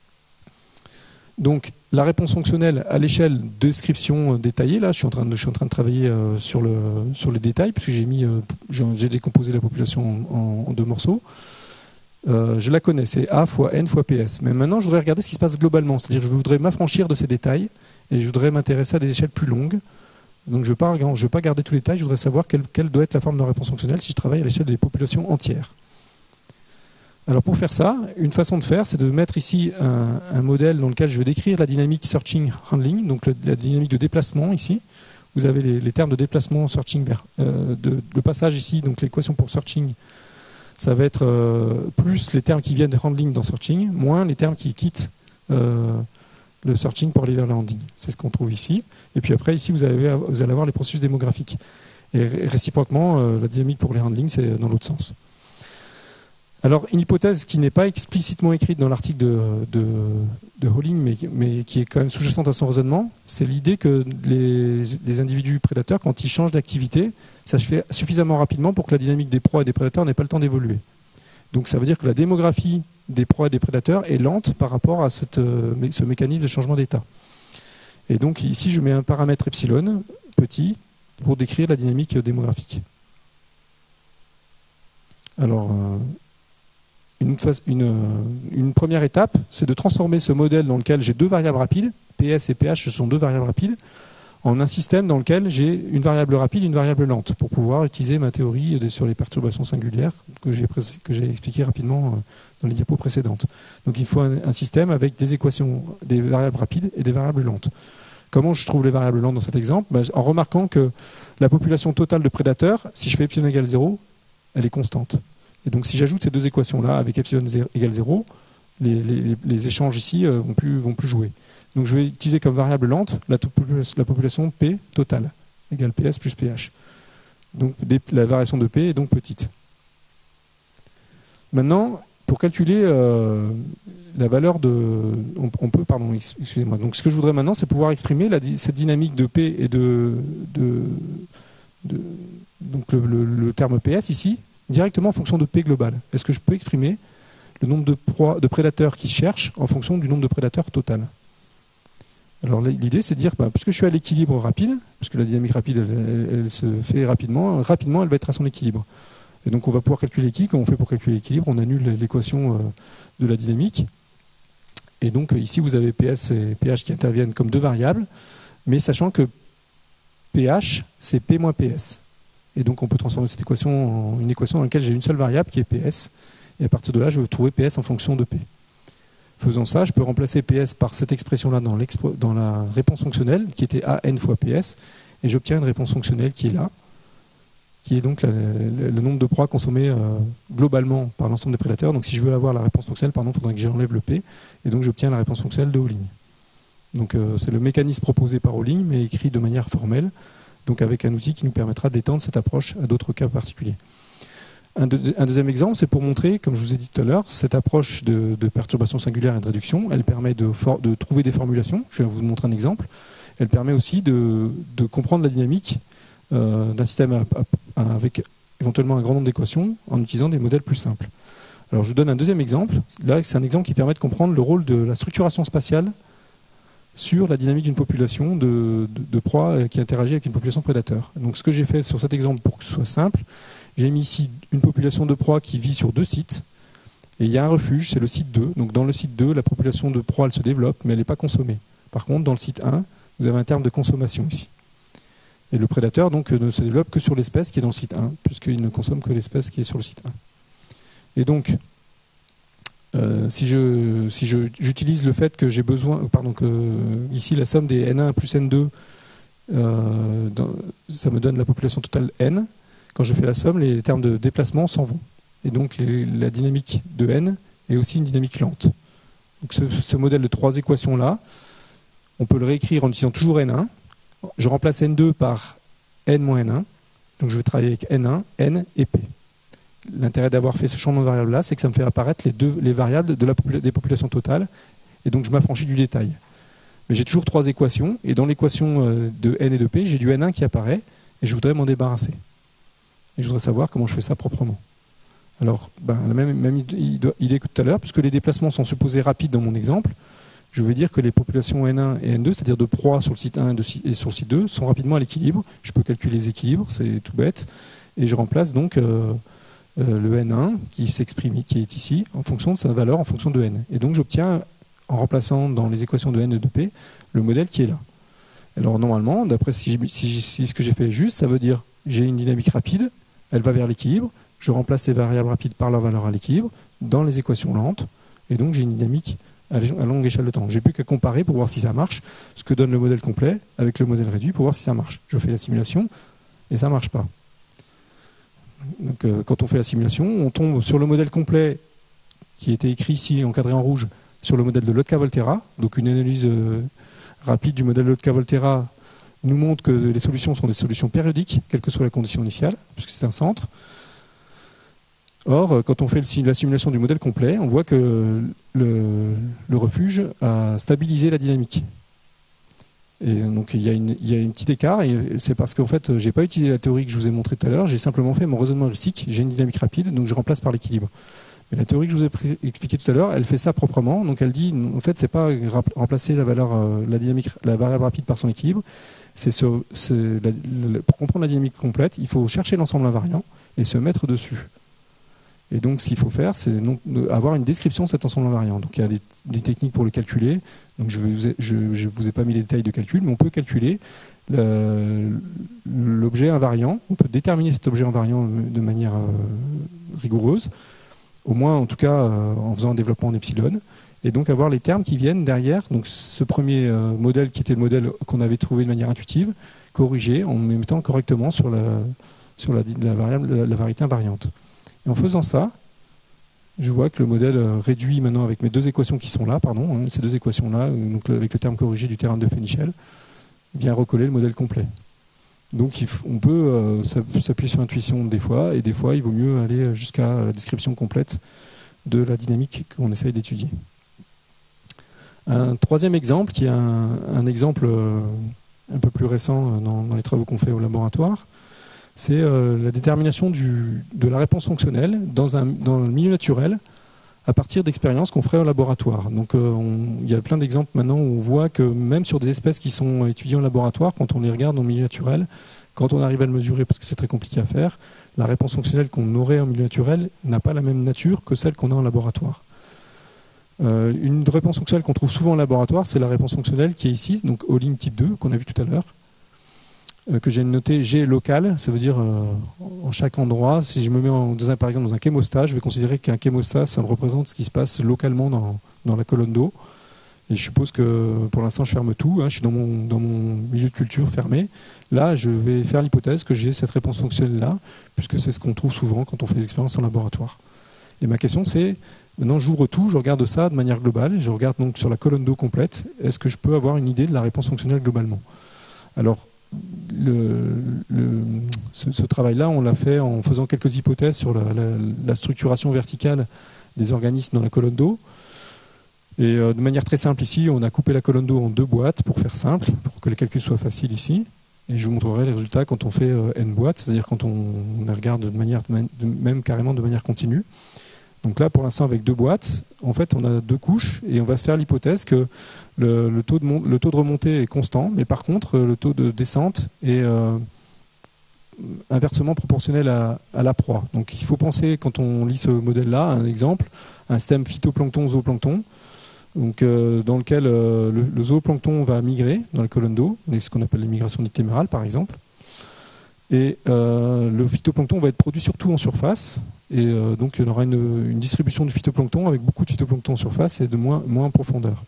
Donc la réponse fonctionnelle à l'échelle de description détaillée, là je suis en train de travailler sur les détails, puisque j'ai décomposé la population en deux morceaux. Je la connais, c'est A fois N fois PS. Mais maintenant je voudrais regarder ce qui se passe globalement, c'est-à-dire que je voudrais m'affranchir de ces détails et je voudrais m'intéresser à des échelles plus longues. Donc je ne veux pas garder tous les détails, je voudrais savoir quelle doit être la forme de réponse fonctionnelle si je travaille à l'échelle des populations entières. Alors pour faire ça, une façon de faire, c'est de mettre ici un modèle dans lequel je vais décrire la dynamique searching handling, donc la dynamique de déplacement ici. Vous avez les termes de déplacement searching vers le passage ici, donc l'équation pour searching, ça va être plus les termes qui viennent de handling dans searching, moins les termes qui quittent le searching pour aller vers le handling. C'est ce qu'on trouve ici. Et puis après, ici, vous allez avoir les processus démographiques. Et réciproquement, la dynamique pour les handling, c'est dans l'autre sens. Alors, une hypothèse qui n'est pas explicitement écrite dans l'article de Holling, mais qui est quand même sous-jacente à son raisonnement, c'est l'idée que les individus prédateurs, quand ils changent d'activité, ça se fait suffisamment rapidement pour que la dynamique des proies et des prédateurs n'ait pas le temps d'évoluer. Donc ça veut dire que la démographie des proies et des prédateurs est lente par rapport à ce mécanisme de changement d'état. Et donc ici, je mets un paramètre epsilon, petit, pour décrire la dynamique démographique. Alors, une première étape, c'est de transformer ce modèle dans lequel j'ai deux variables rapides, PS et PH, ce sont deux variables rapides, en un système dans lequel j'ai une variable rapide et une variable lente, pour pouvoir utiliser ma théorie sur les perturbations singulières que j'ai expliqué rapidement dans les diapos précédentes. Donc il faut un système avec des équations, des variables rapides et des variables lentes. Comment je trouve les variables lentes dans cet exemple? En remarquant que la population totale de prédateurs, si je fais epsilon égale 0, elle est constante. Et donc si j'ajoute ces deux équations-là avec epsilon égale 0, les échanges ici vont plus jouer. Donc je vais utiliser comme variable lente la population P totale, égale PS plus PH. Donc la variation de P est donc petite. Maintenant, pour calculer la valeur de... On peut, pardon, excusez-moi. Donc ce que je voudrais maintenant, c'est pouvoir exprimer cette dynamique de P et donc le terme PS ici, directement en fonction de P global. Est-ce que je peux exprimer le nombre de prédateurs qui cherchent en fonction du nombre de prédateurs total? Alors l'idée, c'est de dire, puisque je suis à l'équilibre rapide, puisque la dynamique rapide, elle se fait rapidement, elle va être à son équilibre. Et donc on va pouvoir calculer l'équilibre. Comment on fait pour calculer l'équilibre? On annule l'équation de la dynamique. Et donc ici, vous avez PS et PH qui interviennent comme deux variables, mais sachant que PH, c'est P moins PS. Et donc on peut transformer cette équation en une équation dans laquelle j'ai une seule variable qui est PS. Et à partir de là, je vais trouver PS en fonction de P. Faisant ça, je peux remplacer PS par cette expression-là dans la réponse fonctionnelle, qui était AN fois PS, et j'obtiens une réponse fonctionnelle qui est là, qui est donc le nombre de proies consommées globalement par l'ensemble des prédateurs. Donc si je veux avoir la réponse fonctionnelle, il faudrait que j'enlève le P, et donc j'obtiens la réponse fonctionnelle de Holling. Donc c'est le mécanisme proposé par Holling, mais écrit de manière formelle, donc avec un outil qui nous permettra d'étendre cette approche à d'autres cas particuliers. Un deuxième exemple, c'est pour montrer, comme je vous ai dit tout à l'heure, cette approche de perturbation singulière et de réduction, elle permet de trouver des formulations. Je vais vous montrer un exemple. Elle permet aussi de comprendre la dynamique d'un système avec éventuellement un grand nombre d'équations en utilisant des modèles plus simples. Alors je vous donne un deuxième exemple. Là, c'est un exemple qui permet de comprendre le rôle de la structuration spatiale sur la dynamique d'une population de proies qui interagit avec une population prédateur. Donc ce que j'ai fait sur cet exemple, pour que ce soit simple, j'ai mis ici une population de proies qui vit sur deux sites. Et il y a un refuge, c'est le site 2. Donc dans le site 2, la population de proies elle se développe, mais elle n'est pas consommée. Par contre, dans le site 1, vous avez un terme de consommation ici. Et le prédateur donc, ne se développe que sur l'espèce qui est dans le site 1, puisqu'il ne consomme que l'espèce qui est sur le site 1. Et donc, si j'utilise le fait que j'ai besoin, ici la somme des N1 plus N2, ça me donne la population totale N. Quand je fais la somme, les termes de déplacement s'en vont. Et donc la dynamique de N est aussi une dynamique lente. Donc ce modèle de trois équations-là, on peut le réécrire en utilisant toujours N1. Je remplace N2 par N moins N1. Donc je vais travailler avec N1, N et P. L'intérêt d'avoir fait ce changement de variable-là, c'est que ça me fait apparaître les variables des populations totales. Et donc je m'affranchis du détail. Mais j'ai toujours trois équations. Et dans l'équation de N et de P, j'ai du N1 qui apparaît. Et je voudrais m'en débarrasser. Et je voudrais savoir comment je fais ça proprement. Alors, la même idée que tout à l'heure, puisque les déplacements sont supposés rapides dans mon exemple, je veux dire que les populations N1 et N2, c'est-à-dire de proies sur le site 1 et sur le site 2, sont rapidement à l'équilibre. Je peux calculer les équilibres, c'est tout bête. Et je remplace donc le N1 qui s'exprime, qui est ici, en fonction de sa valeur, en fonction de N. Et donc j'obtiens, en remplaçant dans les équations de N et de P, le modèle qui est là. Alors normalement, d'après si ce que j'ai fait est juste, ça veut dire j'ai une dynamique rapide, elle va vers l'équilibre, je remplace ces variables rapides par leur valeur à l'équilibre dans les équations lentes, et donc j'ai une dynamique à longue échelle de temps. J'ai plus qu'à comparer pour voir si ça marche, ce que donne le modèle complet avec le modèle réduit pour voir si ça marche. Je fais la simulation et ça ne marche pas. Donc, quand on fait la simulation, on tombe sur le modèle complet qui était écrit ici, encadré en rouge, sur le modèle de Lotka-Volterra. Donc une analyse rapide du modèle Lotka-Volterra nous montre que les solutions sont des solutions périodiques, quelle que soit la condition initiale, puisque c'est un centre. Or, quand on fait la simulation du modèle complet, on voit que le refuge a stabilisé la dynamique. Et donc il y a un petit écart, et c'est parce qu'en fait, j'ai pas utilisé la théorie que je vous ai montrée tout à l'heure, j'ai simplement fait mon raisonnement heuristique, j'ai une dynamique rapide, donc je remplace par l'équilibre. Mais la théorie que je vous ai expliquée tout à l'heure, elle fait ça proprement, donc elle dit, en fait, c'est pas remplacer la variable rapide par son équilibre, pour comprendre la dynamique complète, il faut chercher l'ensemble invariant et se mettre dessus. Et donc, ce qu'il faut faire, c'est avoir une description de cet ensemble invariant. Donc, il y a des techniques pour le calculer. Donc, je ne vous ai pas mis les détails de calcul, mais on peut calculer l'objet invariant. On peut déterminer cet objet invariant de manière rigoureuse, au moins, en tout cas, en faisant un développement en epsilon. Et donc, avoir les termes qui viennent derrière. Donc, ce premier modèle, qui était le modèle qu'on avait trouvé de manière intuitive, corrigé en mettant correctement sur la variété invariante. Et en faisant ça, je vois que le modèle réduit maintenant avec mes deux équations qui sont là, ces deux équations-là, donc avec le terme corrigé du théorème de Fenichel, vient recoller le modèle complet. Donc on peut s'appuyer sur l'intuition des fois, et des fois il vaut mieux aller jusqu'à la description complète de la dynamique qu'on essaye d'étudier. Un troisième exemple, qui est un exemple un peu plus récent dans les travaux qu'on fait au laboratoire, c'est la détermination de la réponse fonctionnelle dans le milieu naturel à partir d'expériences qu'on ferait au laboratoire. Donc il y a plein d'exemples maintenant où on voit que même sur des espèces qui sont étudiées en laboratoire, quand on les regarde dans le milieu naturel, quand on arrive à le mesurer, parce que c'est très compliqué à faire, la réponse fonctionnelle qu'on aurait en milieu naturel n'a pas la même nature que celle qu'on a en laboratoire. Une réponse fonctionnelle qu'on trouve souvent en laboratoire, c'est la réponse fonctionnelle qui est ici, donc All-in type 2, qu'on a vu tout à l'heure, que j'ai noté G local, ça veut dire en chaque endroit, si je me mets par exemple dans un chémostat, je vais considérer qu'un chémostat, ça me représente ce qui se passe localement dans la colonne d'eau. Et je suppose que pour l'instant je ferme tout, je suis dans mon milieu de culture fermé. Là, je vais faire l'hypothèse que j'ai cette réponse fonctionnelle-là, puisque c'est ce qu'on trouve souvent quand on fait des expériences en laboratoire. Et ma question c'est, maintenant j'ouvre tout, je regarde ça de manière globale, je regarde donc sur la colonne d'eau complète, est-ce que je peux avoir une idée de la réponse fonctionnelle globalement? Alors, ce travail-là, on l'a fait en faisant quelques hypothèses sur la structuration verticale des organismes dans la colonne d'eau. Et de manière très simple ici, on a coupé la colonne d'eau en deux boîtes pour faire simple, pour que les calculs soient faciles ici. Et je vous montrerai les résultats quand on fait n boîtes, c'est-à-dire quand on les regarde même carrément de manière continue. Donc là, pour l'instant, avec deux boîtes, en fait, on a deux couches et on va se faire l'hypothèse que le taux de remontée est constant, mais par contre, le taux de descente est inversement proportionnel à la proie. Donc il faut penser, quand on lit ce modèle-là, un exemple, un système phytoplancton-zooplancton, donc, dans lequel le zooplancton va migrer dans la colonne d'eau, ce qu'on appelle les migrations nictémérales, par exemple. Et le phytoplancton va être produit surtout en surface, et donc il y aura une distribution du phytoplancton avec beaucoup de phytoplancton en surface et de moins en profondeur.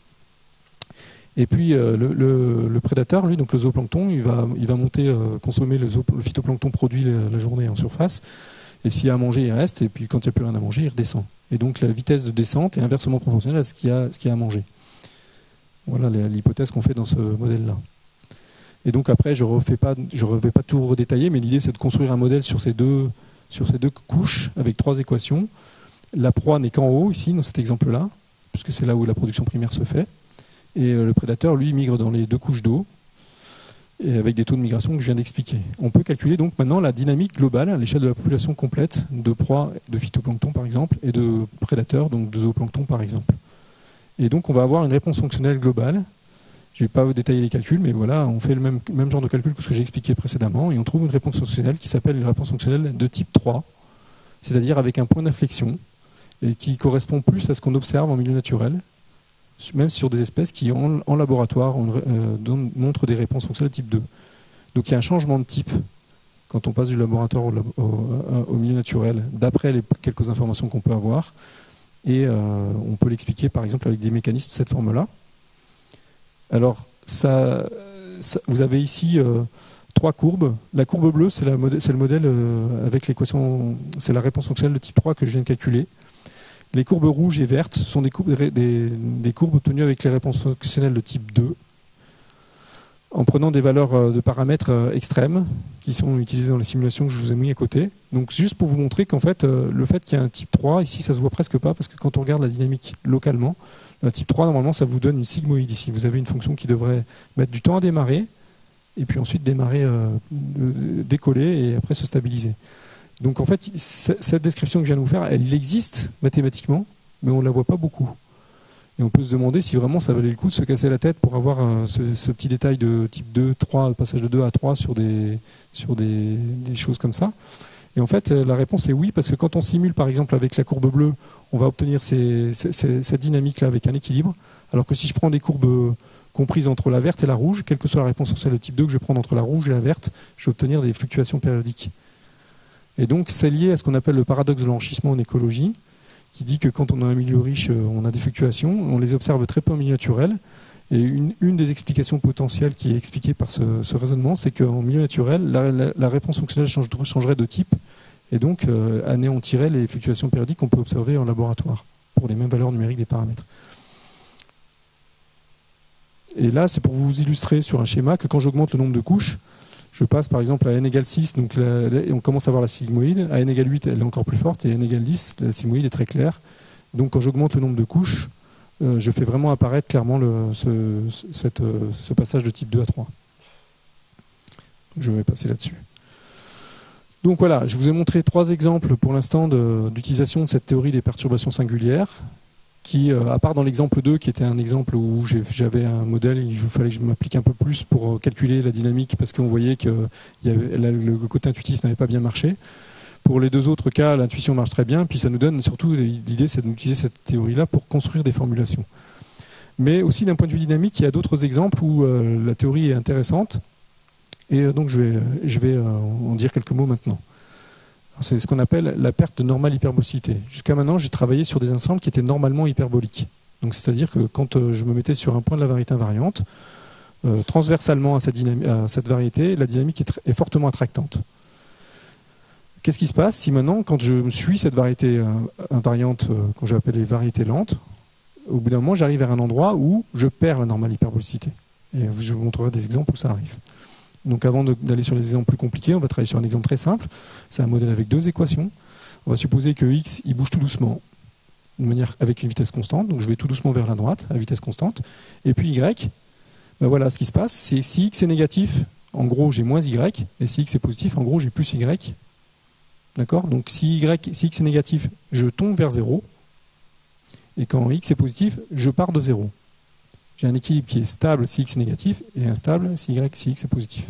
Et puis le prédateur, lui, donc le zooplancton, il va monter, consommer le phytoplancton produit la journée en surface, et s'il y a à manger, il reste, et puis quand il n'y a plus rien à manger, il redescend. Et donc la vitesse de descente est inversement proportionnelle à ce qu'il y a à manger. Voilà l'hypothèse qu'on fait dans ce modèle-là. Et donc après, je ne vais pas tout redétailler, mais l'idée c'est de construire un modèle sur ces deux couches avec trois équations. La proie n'est qu'en haut, ici, dans cet exemple-là, puisque c'est là où la production primaire se fait. Et le prédateur, lui, migre dans les deux couches d'eau, et avec des taux de migration que je viens d'expliquer. On peut calculer donc maintenant la dynamique globale à l'échelle de la population complète de proies de phytoplancton, par exemple, et de prédateurs, donc de zooplancton, par exemple. Et donc on va avoir une réponse fonctionnelle globale. Je ne vais pas vous détailler les calculs, mais voilà, on fait le même genre de calcul que ce que j'ai expliqué précédemment, et on trouve une réponse fonctionnelle qui s'appelle une réponse fonctionnelle de type 3, c'est-à-dire avec un point d'inflexion, et qui correspond plus à ce qu'on observe en milieu naturel, même sur des espèces qui, en laboratoire, montrent des réponses fonctionnelles de type 2. Donc il y a un changement de type quand on passe du laboratoire au milieu naturel, d'après les quelques informations qu'on peut avoir, et on peut l'expliquer par exemple avec des mécanismes de cette forme-là. Alors, vous avez ici trois courbes. La courbe bleue, c'est le modèle avec l'équation, c'est la réponse fonctionnelle de type 3 que je viens de calculer. Les courbes rouges et vertes sont des courbes obtenues avec les réponses fonctionnelles de type 2. en prenant des valeurs de paramètres extrêmes qui sont utilisées dans les simulations que je vous ai mis à côté. Donc juste pour vous montrer qu'en fait, le fait qu'il y ait un type 3, ici ça se voit presque pas, parce que quand on regarde la dynamique localement, le type 3, normalement, ça vous donne une sigmoïde ici. Vous avez une fonction qui devrait mettre du temps à démarrer, et puis ensuite démarrer, décoller, et après se stabiliser. Donc en fait, cette description que je viens de vous faire, elle existe mathématiquement, mais on ne la voit pas beaucoup. Et on peut se demander si vraiment ça valait le coup de se casser la tête pour avoir ce petit détail de type 2, 3, passage de 2 à 3 sur des choses comme ça. Et en fait, la réponse est oui, parce que quand on simule par exemple avec la courbe bleue, on va obtenir cette dynamique-là avec un équilibre, alors que si je prends des courbes comprises entre la verte et la rouge, quelle que soit la réponse sociale de type 2 que je vais prendre entre la rouge et la verte, je vais obtenir des fluctuations périodiques. Et donc c'est lié à ce qu'on appelle le paradoxe de l'enrichissement en écologie, qui dit que quand on a un milieu riche, on a des fluctuations, on les observe très peu en milieu naturel. Et une des explications potentielles qui est expliquée par ce raisonnement, c'est qu'en milieu naturel, la réponse fonctionnelle changerait de type, et donc anéantirait les fluctuations périodiques qu'on peut observer en laboratoire, pour les mêmes valeurs numériques des paramètres. Et là, c'est pour vous illustrer sur un schéma que quand j'augmente le nombre de couches, je passe par exemple à n égale 6, donc on commence à voir la sigmoïde, à n égale 8, elle est encore plus forte, et n égale 10, la sigmoïde est très claire. Donc quand j'augmente le nombre de couches, je fais vraiment apparaître clairement ce passage de type 2 à 3. Je vais passer là-dessus. Donc voilà, je vous ai montré 3 exemples pour l'instant d'utilisation de cette théorie des perturbations singulières, qui, à part dans l'exemple 2, qui était un exemple où j'avais un modèle, il fallait que je m'applique un peu plus pour calculer la dynamique, parce qu'on voyait que le côté intuitif n'avait pas bien marché. Pour les 2 autres cas, l'intuition marche très bien, puis ça nous donne surtout, l'idée c'est d'utiliser cette théorie-là pour construire des formulations. Mais aussi d'un point de vue dynamique, il y a d'autres exemples où la théorie est intéressante, et donc je vais en dire quelques mots maintenant. C'est ce qu'on appelle la perte de normale hyperbolicité. Jusqu'à maintenant, j'ai travaillé sur des ensembles qui étaient normalement hyperboliques. Donc, c'est-à-dire que quand je me mettais sur un point de la variété invariante, transversalement à cette variété, la dynamique est fortement attractante. Qu'est-ce qui se passe si maintenant, quand je suis cette variété invariante, qu'on j'appelle les variétés lentes, au bout d'un moment, j'arrive vers un endroit où je perds la normale hyperbolicité. Et je vous montrerai des exemples où ça arrive. Donc avant d'aller sur les exemples plus compliqués, on va travailler sur un exemple très simple. C'est un modèle avec 2 équations. On va supposer que x il bouge tout doucement, avec une vitesse constante. Donc je vais tout doucement vers la droite, à vitesse constante. Et puis y, ben voilà ce qui se passe. C'est si x est négatif, en gros j'ai moins y. Et si x est positif, en gros j'ai plus y. D'accord? Donc si x est négatif, je tombe vers 0. Et quand x est positif, je pars de 0. J'ai un équilibre qui est stable si x est négatif et instable si x est positif.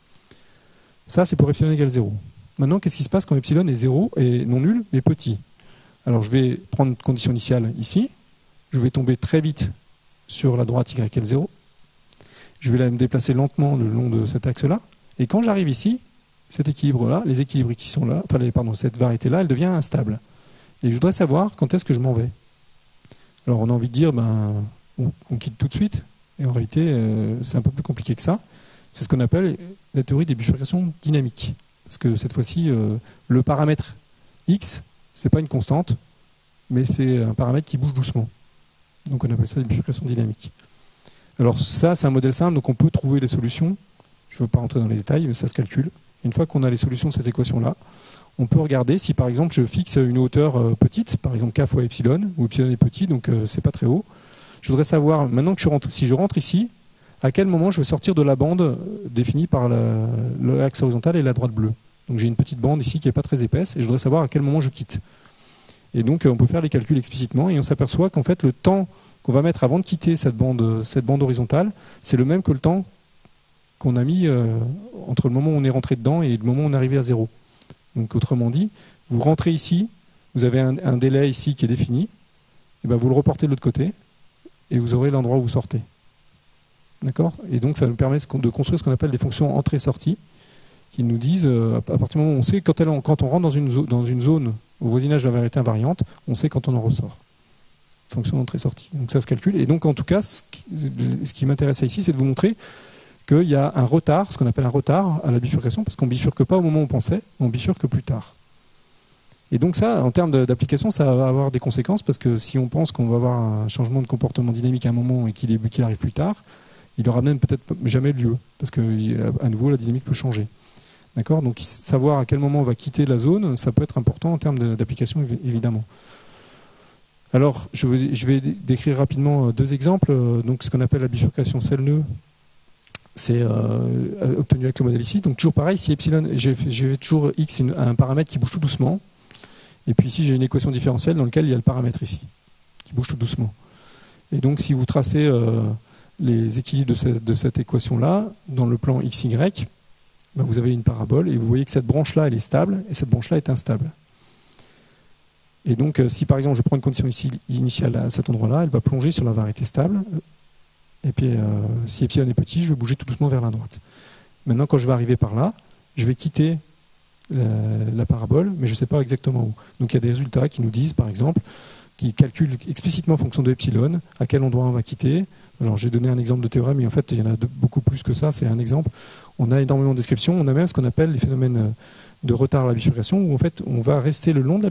Ça, c'est pour epsilon égale 0. Maintenant, qu'est-ce qui se passe quand epsilon est 0 et non nul, mais petit? Alors, je vais prendre une condition initiale ici. Je vais tomber très vite sur la droite y égale 0. Je vais me déplacer lentement le long de cet axe-là. Et quand j'arrive ici, cet équilibre-là, les équilibres qui sont là, cette variété-là, elle devient instable. Et je voudrais savoir quand est-ce que je m'en vais. Alors, on a envie de dire, on quitte tout de suite, et en réalité, c'est un peu plus compliqué que ça. C'est ce qu'on appelle la théorie des bifurcations dynamiques. Parce que cette fois-ci, le paramètre x, c'est pas une constante, mais c'est un paramètre qui bouge doucement. Donc on appelle ça des bifurcations dynamiques. Alors ça, c'est un modèle simple, donc on peut trouver les solutions. Je ne veux pas rentrer dans les détails, mais ça se calcule. Une fois qu'on a les solutions de cette équation-là, on peut regarder si par exemple je fixe une hauteur petite, par exemple k fois epsilon, où epsilon est petit, donc c'est pas très haut. Je voudrais savoir, maintenant que si je rentre ici, à quel moment je vais sortir de la bande définie par l'axe horizontal et la droite bleue. Donc j'ai une petite bande ici qui n'est pas très épaisse, et je voudrais savoir à quel moment je quitte. Et donc on peut faire les calculs explicitement, et on s'aperçoit qu'en fait le temps qu'on va mettre avant de quitter cette bande horizontale, c'est le même que le temps qu'on a mis entre le moment où on est rentré dedans et le moment où on est arrivé à 0. Donc autrement dit, vous rentrez ici, vous avez un délai ici qui est défini, et vous le reportez de l'autre côté, et vous aurez l'endroit où vous sortez. D'accord? Et donc ça nous permet de construire ce qu'on appelle des fonctions entrée-sortie, qui nous disent, à partir du moment où on sait, quand on rentre dans une zone au voisinage de la variété invariante, on sait quand on en ressort. Fonction d'entrée-sortie. Donc ça se calcule. Et donc en tout cas, ce qui m'intéresse ici, c'est de vous montrer qu'il y a un retard, ce qu'on appelle un retard à la bifurcation, parce qu'on ne bifurque pas au moment où on pensait, on bifurque plus tard. Et donc ça, en termes d'application, ça va avoir des conséquences, parce que si on pense qu'on va avoir un changement de comportement dynamique à un moment et qu'il arrive plus tard, il n'aura même peut-être jamais lieu, parce qu'à nouveau, la dynamique peut changer. D'accord ? Donc savoir à quel moment on va quitter la zone, ça peut être important en termes d'application, évidemment. Alors, je vais décrire rapidement deux exemples. Donc, ce qu'on appelle la bifurcation selle-nœud, c'est obtenu avec le modèle ici. Donc, toujours pareil, si epsilon, j'ai toujours x un paramètre qui bouge tout doucement. Et puis ici, j'ai une équation différentielle dans laquelle il y a le paramètre ici, qui bouge tout doucement. Et donc, si vous tracez les équilibres de cette équation-là, dans le plan xy, ben, vous avez une parabole, et vous voyez que cette branche-là, elle est stable, et cette branche-là est instable. Et donc, si par exemple je prends une condition ici, initiale à cet endroit-là, elle va plonger sur la variété stable. Et puis, si epsilon est petit, je vais bouger tout doucement vers la droite. Maintenant, quand je vais arriver par là, je vais quitter la parabole, mais je ne sais pas exactement où. Donc, il y a des résultats qui nous disent, par exemple, qui calculent explicitement en fonction de epsilon, à quel endroit on va quitter. Alors, j'ai donné un exemple de théorème, mais en fait, il y en a beaucoup plus que ça. C'est un exemple. On a énormément de descriptions. On a même ce qu'on appelle les phénomènes de retard à la bifurcation, où en fait on va rester le long de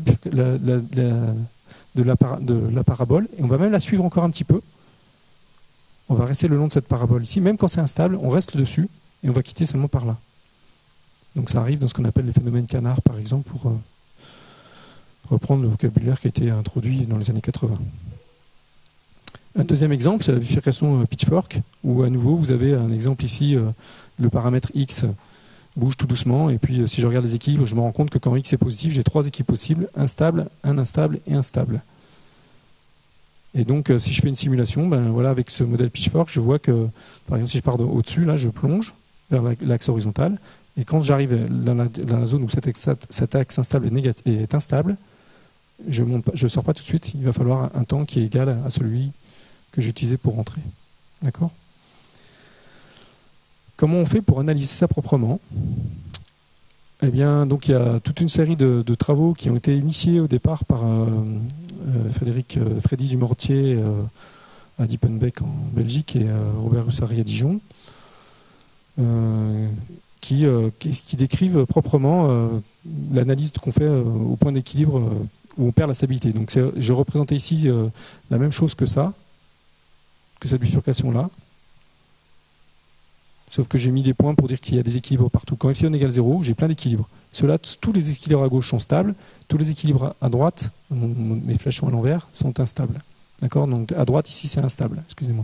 la parabole, et on va même la suivre encore un petit peu. On va rester le long de cette parabole ici, même quand c'est instable, on reste dessus, et on va quitter seulement par là. Donc ça arrive dans ce qu'on appelle les phénomènes canards, par exemple, pour reprendre le vocabulaire qui a été introduit dans les années 80. Un deuxième exemple, c'est la bifurcation pitchfork, où à nouveau vous avez un exemple ici, le paramètre x bouge tout doucement, et puis si je regarde les équilibres, je me rends compte que quand x est positif, j'ai trois équilibres possibles, instable, un instable et instable. Et donc si je fais une simulation, ben, voilà, avec ce modèle pitchfork, je vois que, par exemple, si je pars au-dessus, là je plonge vers l'axe horizontal, et quand j'arrive dans la zone où cet axe instable est instable, je ne sors pas tout de suite, il va falloir un temps qui est égal à celui que j'ai utilisé pour rentrer. D'accord ? Comment on fait pour analyser ça proprement ? Eh bien, donc il y a toute une série de travaux qui ont été initiés au départ par Freddy Dumortier à Diepenbeek en Belgique et Robert Hussary à Dijon, qui décrivent proprement l'analyse qu'on fait au point d'équilibre où on perd la stabilité. Donc je représentais ici la même chose que ça, que cette bifurcation-là. Sauf que j'ai mis des points pour dire qu'il y a des équilibres partout. Quand epsilon égale 0, j'ai plein d'équilibres. Tous les équilibres à gauche sont stables, tous les équilibres à droite, mes flèches sont à l'envers, sont instables. D'accord ? Donc à droite, ici, c'est instable. Excusez-moi.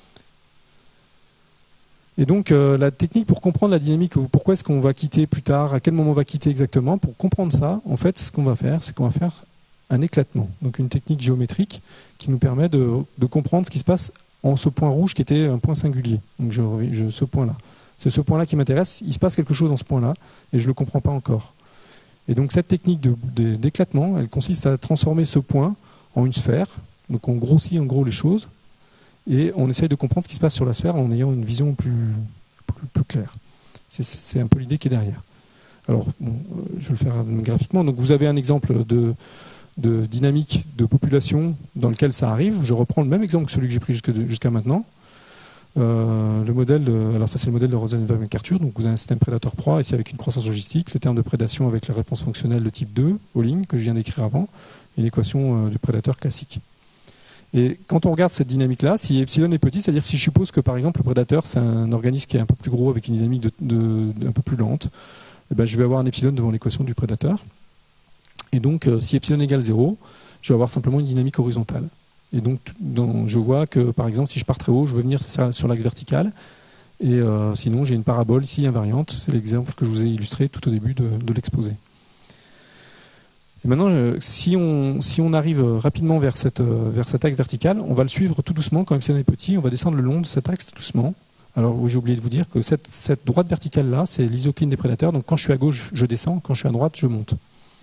Et donc la technique pour comprendre la dynamique, pourquoi est-ce qu'on va quitter plus tard, à quel moment on va quitter exactement, pour comprendre ça, en fait, ce qu'on va faire, c'est qu'on va faire un éclatement. Donc une technique géométrique qui nous permet de comprendre ce qui se passe en ce point rouge qui était un point singulier. Donc ce point-là. C'est ce point-là qui m'intéresse. Il se passe quelque chose dans ce point-là et je ne le comprends pas encore. Et donc cette technique d'éclatement, elle consiste à transformer ce point en une sphère. Donc on grossit en gros les choses et on essaye de comprendre ce qui se passe sur la sphère en ayant une vision plus claire. C'est un peu l'idée qui est derrière. Alors, bon, je vais le faire graphiquement. Donc vous avez un exemple de dynamique de population dans lequel ça arrive. Je reprends le même exemple que celui que j'ai pris jusqu'à maintenant. Le modèle alors ça c'est le modèle de Rosenberg-McArthur. Donc vous avez un système prédateur-proie ici avec une croissance logistique, le terme de prédation avec la réponse fonctionnelle de type 2, Holling, que je viens d'écrire avant, et l'équation du prédateur classique. Et quand on regarde cette dynamique-là, si epsilon est petit, c'est-à-dire si je suppose que par exemple le prédateur c'est un organisme qui est un peu plus gros avec une dynamique un peu plus lente, eh ben, je vais avoir un epsilon devant l'équation du prédateur. Et donc, si epsilon égale 0, je vais avoir simplement une dynamique horizontale. Et donc, je vois que, par exemple, si je pars très haut, je vais venir sur l'axe vertical. Et sinon, j'ai une parabole ici invariante. C'est l'exemple que je vous ai illustré tout au début de l'exposé. Et maintenant, si on arrive rapidement vers cet axe vertical, on va le suivre tout doucement. Quand epsilon est petit, on va descendre le long de cet axe tout doucement. Alors, oui, j'ai oublié de vous dire que cette droite verticale-là, c'est l'isocline des prédateurs. Donc, quand je suis à gauche, je descends. Quand je suis à droite, je monte.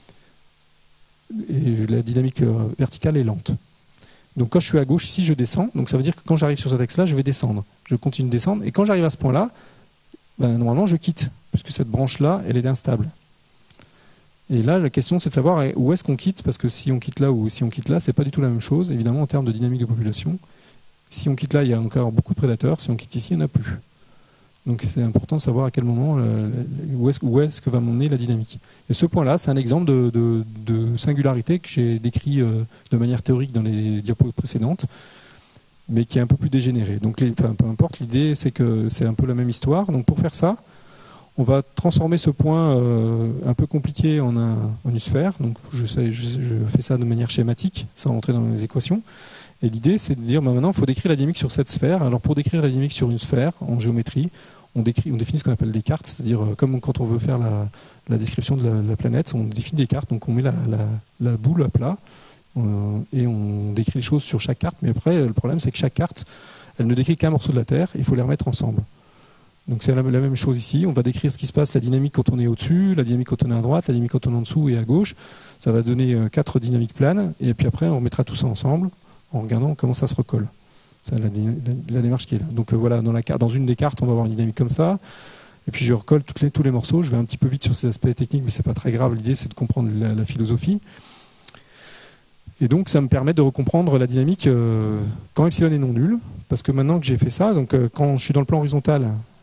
Et la dynamique verticale est lente. Donc quand je suis à gauche, ici, je descends. Donc ça veut dire que quand j'arrive sur cet axe-là, je vais descendre. Je continue de descendre. Et quand j'arrive à ce point-là, ben, normalement, je quitte. Puisque cette branche-là, elle est instable. Et là, la question, c'est de savoir où est-ce qu'on quitte. Parce que si on quitte là ou si on quitte là, c'est pas du tout la même chose, évidemment, en termes de dynamique de population. Si on quitte là, il y a encore beaucoup de prédateurs. Si on quitte ici, il n'y en a plus. Donc c'est important de savoir à quel moment, où est-ce que va m'emmener la dynamique. Et ce point-là, c'est un exemple de singularité que j'ai décrit de manière théorique dans les diapos précédentes. mais qui est un peu plus dégénéré. Donc, peu importe, l'idée c'est que c'est un peu la même histoire. Donc pour faire ça, on va transformer ce point un peu compliqué en une sphère. Donc je fais ça de manière schématique, sans rentrer dans les équations. Et l'idée c'est de dire maintenant il faut décrire la dynamique sur cette sphère. Alors pour décrire la dynamique sur une sphère en géométrie, on définit ce qu'on appelle des cartes, c'est-à-dire comme quand on veut faire la description de la planète, on définit des cartes, donc on met la boule à plat et on décrit les choses sur chaque carte, mais après le problème c'est que chaque carte, elle ne décrit qu'un morceau de la Terre, il faut les remettre ensemble. Donc c'est la même chose ici, on va décrire ce qui se passe, la dynamique quand on est au-dessus, la dynamique quand on est à droite, la dynamique quand on est en dessous et à gauche, ça va donner 4 dynamiques planes, et puis après on remettra tout ça ensemble en regardant comment ça se recolle. C'est la démarche qui est là. Donc voilà, dans une des cartes, on va avoir une dynamique comme ça. Et puis je recolle tous les morceaux. Je vais un petit peu vite sur ces aspects techniques, mais c'est pas très grave. L'idée, c'est de comprendre la philosophie. Et donc, ça me permet de recomprendre la dynamique quand epsilon est non nul. Parce que maintenant que j'ai fait ça, donc quand je suis dans le plan horizontal,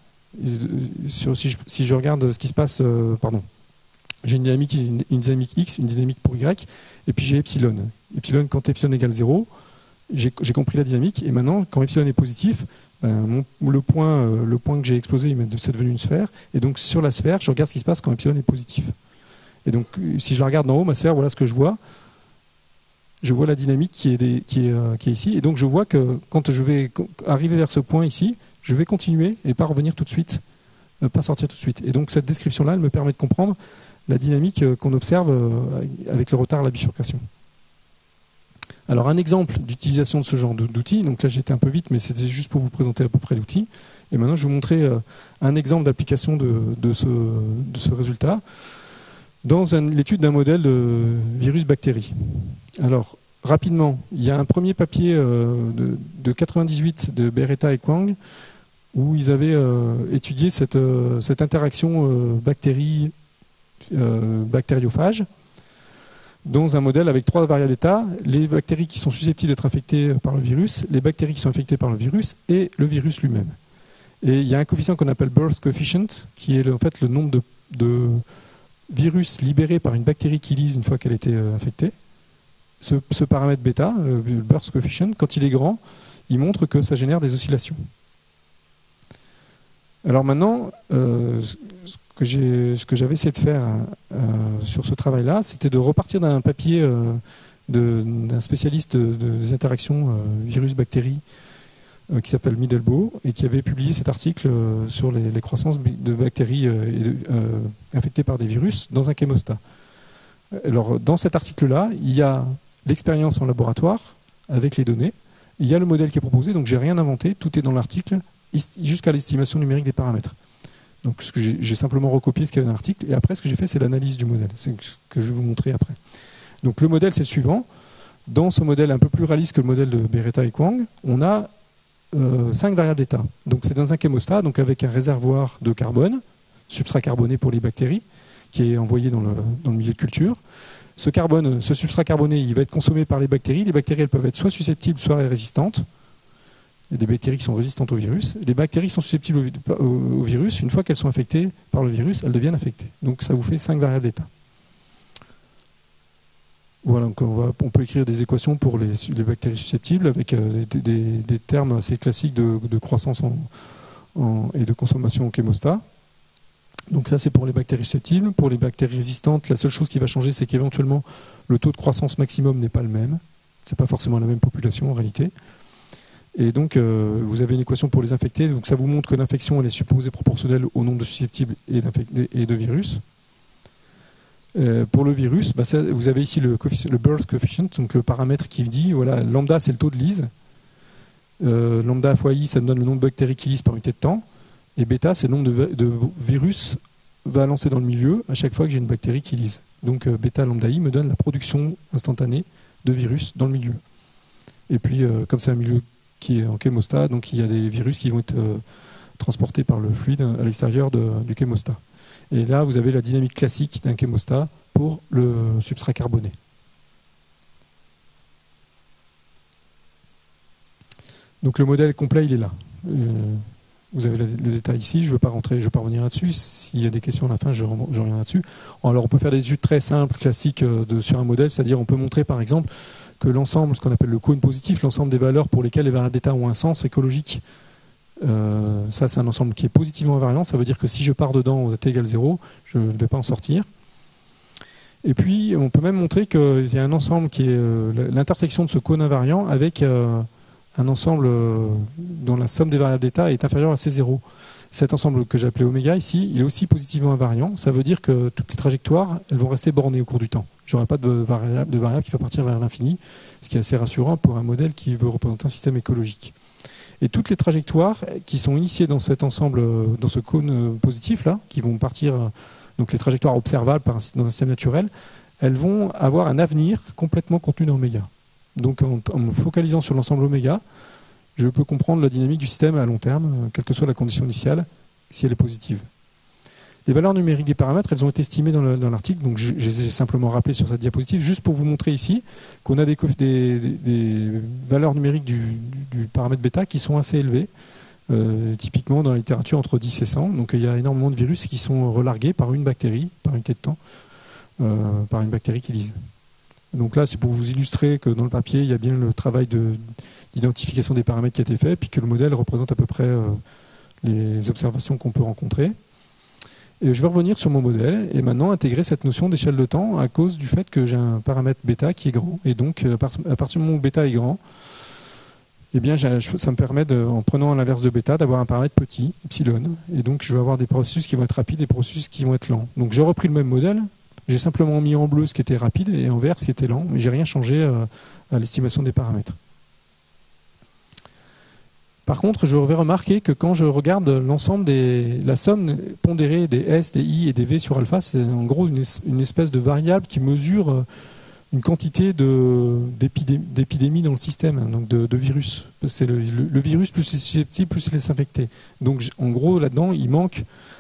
si je regarde ce qui se passe, j'ai une dynamique X, une dynamique pour Y, et puis j'ai epsilon. Epsilon, quand epsilon égale 0, j'ai compris la dynamique, et maintenant, quand epsilon est positif, le point que j'ai explosé, c'est devenu une sphère, et donc sur la sphère, je regarde ce qui se passe quand epsilon est positif. Et donc, si je la regarde d'en haut, ma sphère, voilà ce que je vois. Je vois la dynamique qui est ici, et donc je vois que quand je vais arriver vers ce point ici, je vais continuer et pas revenir tout de suite, pas sortir tout de suite. Et donc cette description-là, elle me permet de comprendre la dynamique qu'on observe avec le retard à la bifurcation. Alors un exemple d'utilisation de ce genre d'outil, donc là j'étais un peu vite, mais c'était juste pour vous présenter à peu près l'outil. Et maintenant je vais vous montrer un exemple d'application de ce résultat dans l'étude d'un modèle de virus-bactérie. Alors rapidement, il y a un premier papier de 98 de Beretta et Kwang où ils avaient étudié cette interaction bactériophage dans un modèle avec 3 variables d'état, les bactéries qui sont susceptibles d'être infectées par le virus, les bactéries qui sont infectées par le virus et le virus lui-même. Et il y a un coefficient qu'on appelle birth coefficient, qui est en fait le nombre de virus libérés par une bactérie qui lyse une fois qu'elle a été infectée. Ce paramètre bêta, le birth coefficient, quand il est grand, il montre que ça génère des oscillations. Alors maintenant, ce que j'avais essayé de faire sur ce travail-là, c'était de repartir d'un papier d'un spécialiste des interactions virus-bactéries qui s'appelle Middlebow et qui avait publié cet article sur les croissances de bactéries infectées par des virus dans un chémostat. Alors, dans cet article-là, il y a l'expérience en laboratoire avec les données, il y a le modèle qui est proposé, donc j'ai rien inventé, tout est dans l'article, jusqu'à l'estimation numérique des paramètres. Donc j'ai simplement recopié ce qu'il y avait dans l'article, et après ce que j'ai fait c'est l'analyse du modèle, c'est ce que je vais vous montrer après. Donc le modèle c'est le suivant, dans ce modèle un peu plus réaliste que le modèle de Beretta et Kwang, on a 5 variables d'état. Donc c'est dans un chémostat, donc avec un réservoir de carbone, substrat carboné pour les bactéries, qui est envoyé dans le milieu de culture. Ce substrat carboné, il va être consommé par les bactéries elles peuvent être soit susceptibles, soit résistantes. Il y a des bactéries qui sont résistantes au virus. Les bactéries qui sont susceptibles au virus, une fois qu'elles sont infectées par le virus, elles deviennent infectées. Donc ça vous fait 5 variables d'état. Voilà, donc on peut écrire des équations pour les bactéries susceptibles avec des termes assez classiques de croissance et de consommation au chémostat. Donc ça c'est pour les bactéries susceptibles. Pour les bactéries résistantes, la seule chose qui va changer, c'est qu'éventuellement le taux de croissance maximum n'est pas le même. Ce n'est pas forcément la même population en réalité. Et donc, vous avez une équation pour les infectés. Donc, ça vous montre que l'infection elle est supposée proportionnelle au nombre de susceptibles et de virus. Pour le virus, vous avez ici le birth coefficient, donc le paramètre qui dit, voilà, lambda c'est le taux de lyse. Lambda fois i, ça me donne le nombre de bactéries qui lysent par unité de temps. Et bêta, c'est le nombre de virus balancés dans le milieu à chaque fois que j'ai une bactérie qui lyse. Donc, bêta lambda i me donne la production instantanée de virus dans le milieu. Et puis, comme c'est un milieu qui est en chémostat, donc il y a des virus qui vont être transportés par le fluide à l'extérieur du chémostat. Et là, vous avez la dynamique classique d'un chémostat pour le substrat carboné. Donc le modèle complet, il est là. Vous avez le détail ici, je ne veux pas revenir là-dessus. S'il y a des questions à la fin, je reviens là-dessus. Alors on peut faire des études très simples, classiques sur un modèle, c'est-à-dire on peut montrer par exemple que l'ensemble, ce qu'on appelle le cône positif, l'ensemble des valeurs pour lesquelles les variables d'état ont un sens écologique, ça c'est un ensemble qui est positivement invariant, ça veut dire que si je pars dedans aux t égale 0, je ne vais pas en sortir. Et puis on peut même montrer qu'il y a un ensemble qui est l'intersection de ce cône invariant avec un ensemble dont la somme des variables d'état est inférieure à C0. Cet ensemble que j'ai appelé oméga ici, il est aussi positivement invariant. Ça veut dire que toutes les trajectoires, elles vont rester bornées au cours du temps. Je n'aurai pas de variable qui va partir vers l'infini, ce qui est assez rassurant pour un modèle qui veut représenter un système écologique. Et toutes les trajectoires qui sont initiées dans cet ensemble, dans ce cône positif là, qui vont partir, donc les trajectoires observables dans un système naturel, elles vont avoir un avenir complètement contenu dans oméga. Donc en me focalisant sur l'ensemble oméga, je peux comprendre la dynamique du système à long terme, quelle que soit la condition initiale, si elle est positive. Les valeurs numériques des paramètres, elles ont été estimées dans l'article, donc j'ai simplement rappelé sur cette diapositive, juste pour vous montrer ici qu'on a des valeurs numériques du paramètre bêta qui sont assez élevées, typiquement dans la littérature entre 10 et 100. Donc il y a énormément de virus qui sont relargués par une bactérie, par unité de temps, par une bactérie qui lise. Donc là, c'est pour vous illustrer que dans le papier, il y a bien le travail d'identification des paramètres qui a été fait, puis que le modèle représente à peu près les observations qu'on peut rencontrer. Et je vais revenir sur mon modèle et maintenant intégrer cette notion d'échelle de temps à cause du fait que j'ai un paramètre bêta qui est grand. Et donc, à partir du moment où bêta est grand, eh bien, ça me permet, en prenant l'inverse de bêta, d'avoir un paramètre petit, epsilon. Et donc, je vais avoir des processus qui vont être rapides et des processus qui vont être lents. Donc, j'ai repris le même modèle. J'ai simplement mis en bleu ce qui était rapide et en vert ce qui était lent, mais j'ai rien changé à l'estimation des paramètres. Par contre, je vais remarquer que quand je regarde l'ensemble la somme pondérée des S, des I et des V sur alpha, c'est en gros une espèce de variable qui mesure une quantité d'épidémies dans le système, donc de virus. C'est le virus plus les susceptibles, plus les infectés. Donc en gros, là-dedans, il manque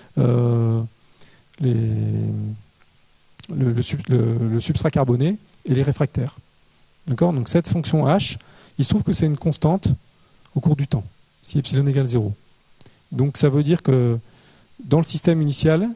le substrat carboné et les réfractaires. D'accord ? Donc cette fonction H, il se trouve que c'est une constante au cours du temps, si epsilon égale 0. Donc ça veut dire que dans le système initial,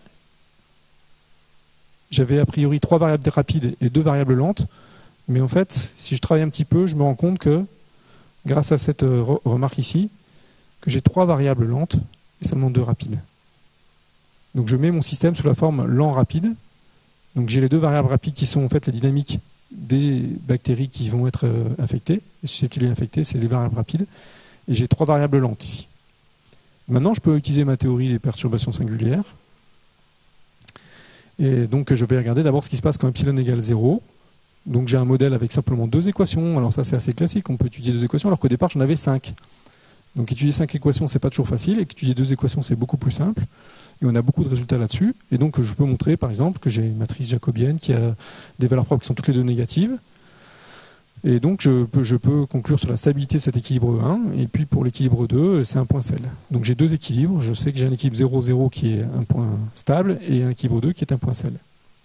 j'avais a priori 3 variables rapides et 2 variables lentes, mais en fait, si je travaille un petit peu, je me rends compte que, grâce à cette remarque ici, que j'ai 3 variables lentes et seulement 2 rapides. Donc je mets mon système sous la forme lent-rapide. Donc j'ai les 2 variables rapides qui sont en fait les dynamiques des bactéries qui vont être infectées. Les susceptibles et infectées, c'est les variables rapides. Et j'ai 3 variables lentes ici. Maintenant, je peux utiliser ma théorie des perturbations singulières. Et donc je vais regarder d'abord ce qui se passe quand epsilon égale 0. Donc j'ai un modèle avec simplement 2 équations. Alors ça c'est assez classique, on peut étudier 2 équations, alors qu'au départ j'en avais 5. Donc étudier 5 équations, c'est pas toujours facile, et étudier 2 équations, c'est beaucoup plus simple. Et on a beaucoup de résultats là-dessus. Et donc je peux montrer par exemple que j'ai une matrice jacobienne qui a des valeurs propres qui sont toutes les deux négatives. Et donc je peux conclure sur la stabilité de cet équilibre 1, et puis pour l'équilibre 2, c'est un point sel. Donc j'ai 2 équilibres, je sais que j'ai un équilibre 0,0 qui est un point stable, et un équilibre 2 qui est un point sel.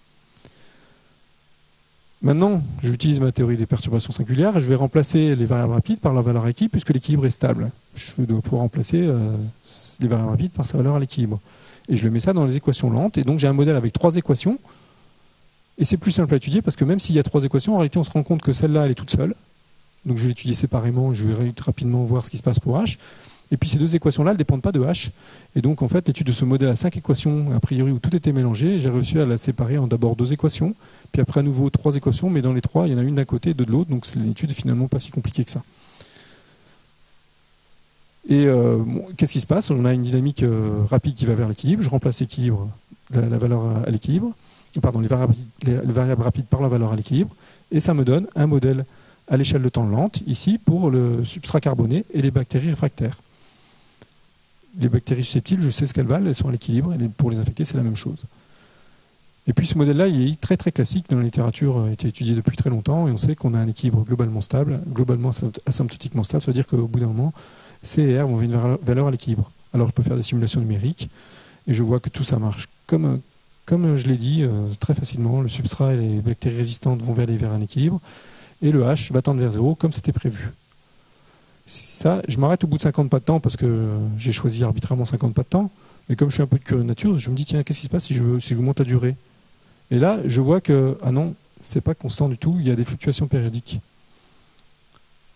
Maintenant, j'utilise ma théorie des perturbations singulières, et je vais remplacer les variables rapides par leur valeur à l'équilibre, puisque l'équilibre est stable. Je dois pouvoir remplacer les variables rapides par sa valeur à l'équilibre. Et je le mets ça dans les équations lentes, et donc j'ai un modèle avec 3 équations. Et c'est plus simple à étudier parce que même s'il y a 3 équations, en réalité on se rend compte que celle-là elle est toute seule. Donc je vais l'étudier séparément, je vais rapidement voir ce qui se passe pour H. Et puis ces 2 équations-là, elles ne dépendent pas de H. Et donc en fait l'étude de ce modèle à 5 équations, a priori où tout était mélangé, j'ai réussi à la séparer en d'abord 2 équations, puis après à nouveau 3 équations, mais dans les 3, il y en a une d'un côté et 2 de l'autre, donc c'est l'étude finalement pas si compliquée que ça. Et qu'est-ce qui se passe? On a une dynamique rapide qui va vers l'équilibre, je remplace l'équilibre, la valeur à l'équilibre. Pardon, les variables rapides par la valeur à l'équilibre, et ça me donne un modèle à l'échelle de temps lente, ici, pour le substrat carboné et les bactéries réfractaires. Les bactéries susceptibles, je sais ce qu'elles valent, elles sont à l'équilibre, et pour les infectés, c'est la même chose. Et puis ce modèle-là, il est très très classique dans la littérature, a été étudié depuis très longtemps, et on sait qu'on a un équilibre globalement stable, globalement asymptotiquement stable, ça veut dire qu'au bout d'un moment, C et R vont vers une valeur à l'équilibre. Alors je peux faire des simulations numériques, et je vois que tout ça marche comme je l'ai dit, très facilement, le substrat et les bactéries résistantes vont vers un équilibre, et le H va tendre vers 0 comme c'était prévu. Ça, je m'arrête au bout de 50 pas de temps parce que j'ai choisi arbitrairement 50 pas de temps, mais comme je suis un peu de curieux de nature, je me dis tiens, qu'est-ce qui se passe si je monte la durée? Et là, je vois que, ah non, c'est pas constant du tout, il y a des fluctuations périodiques.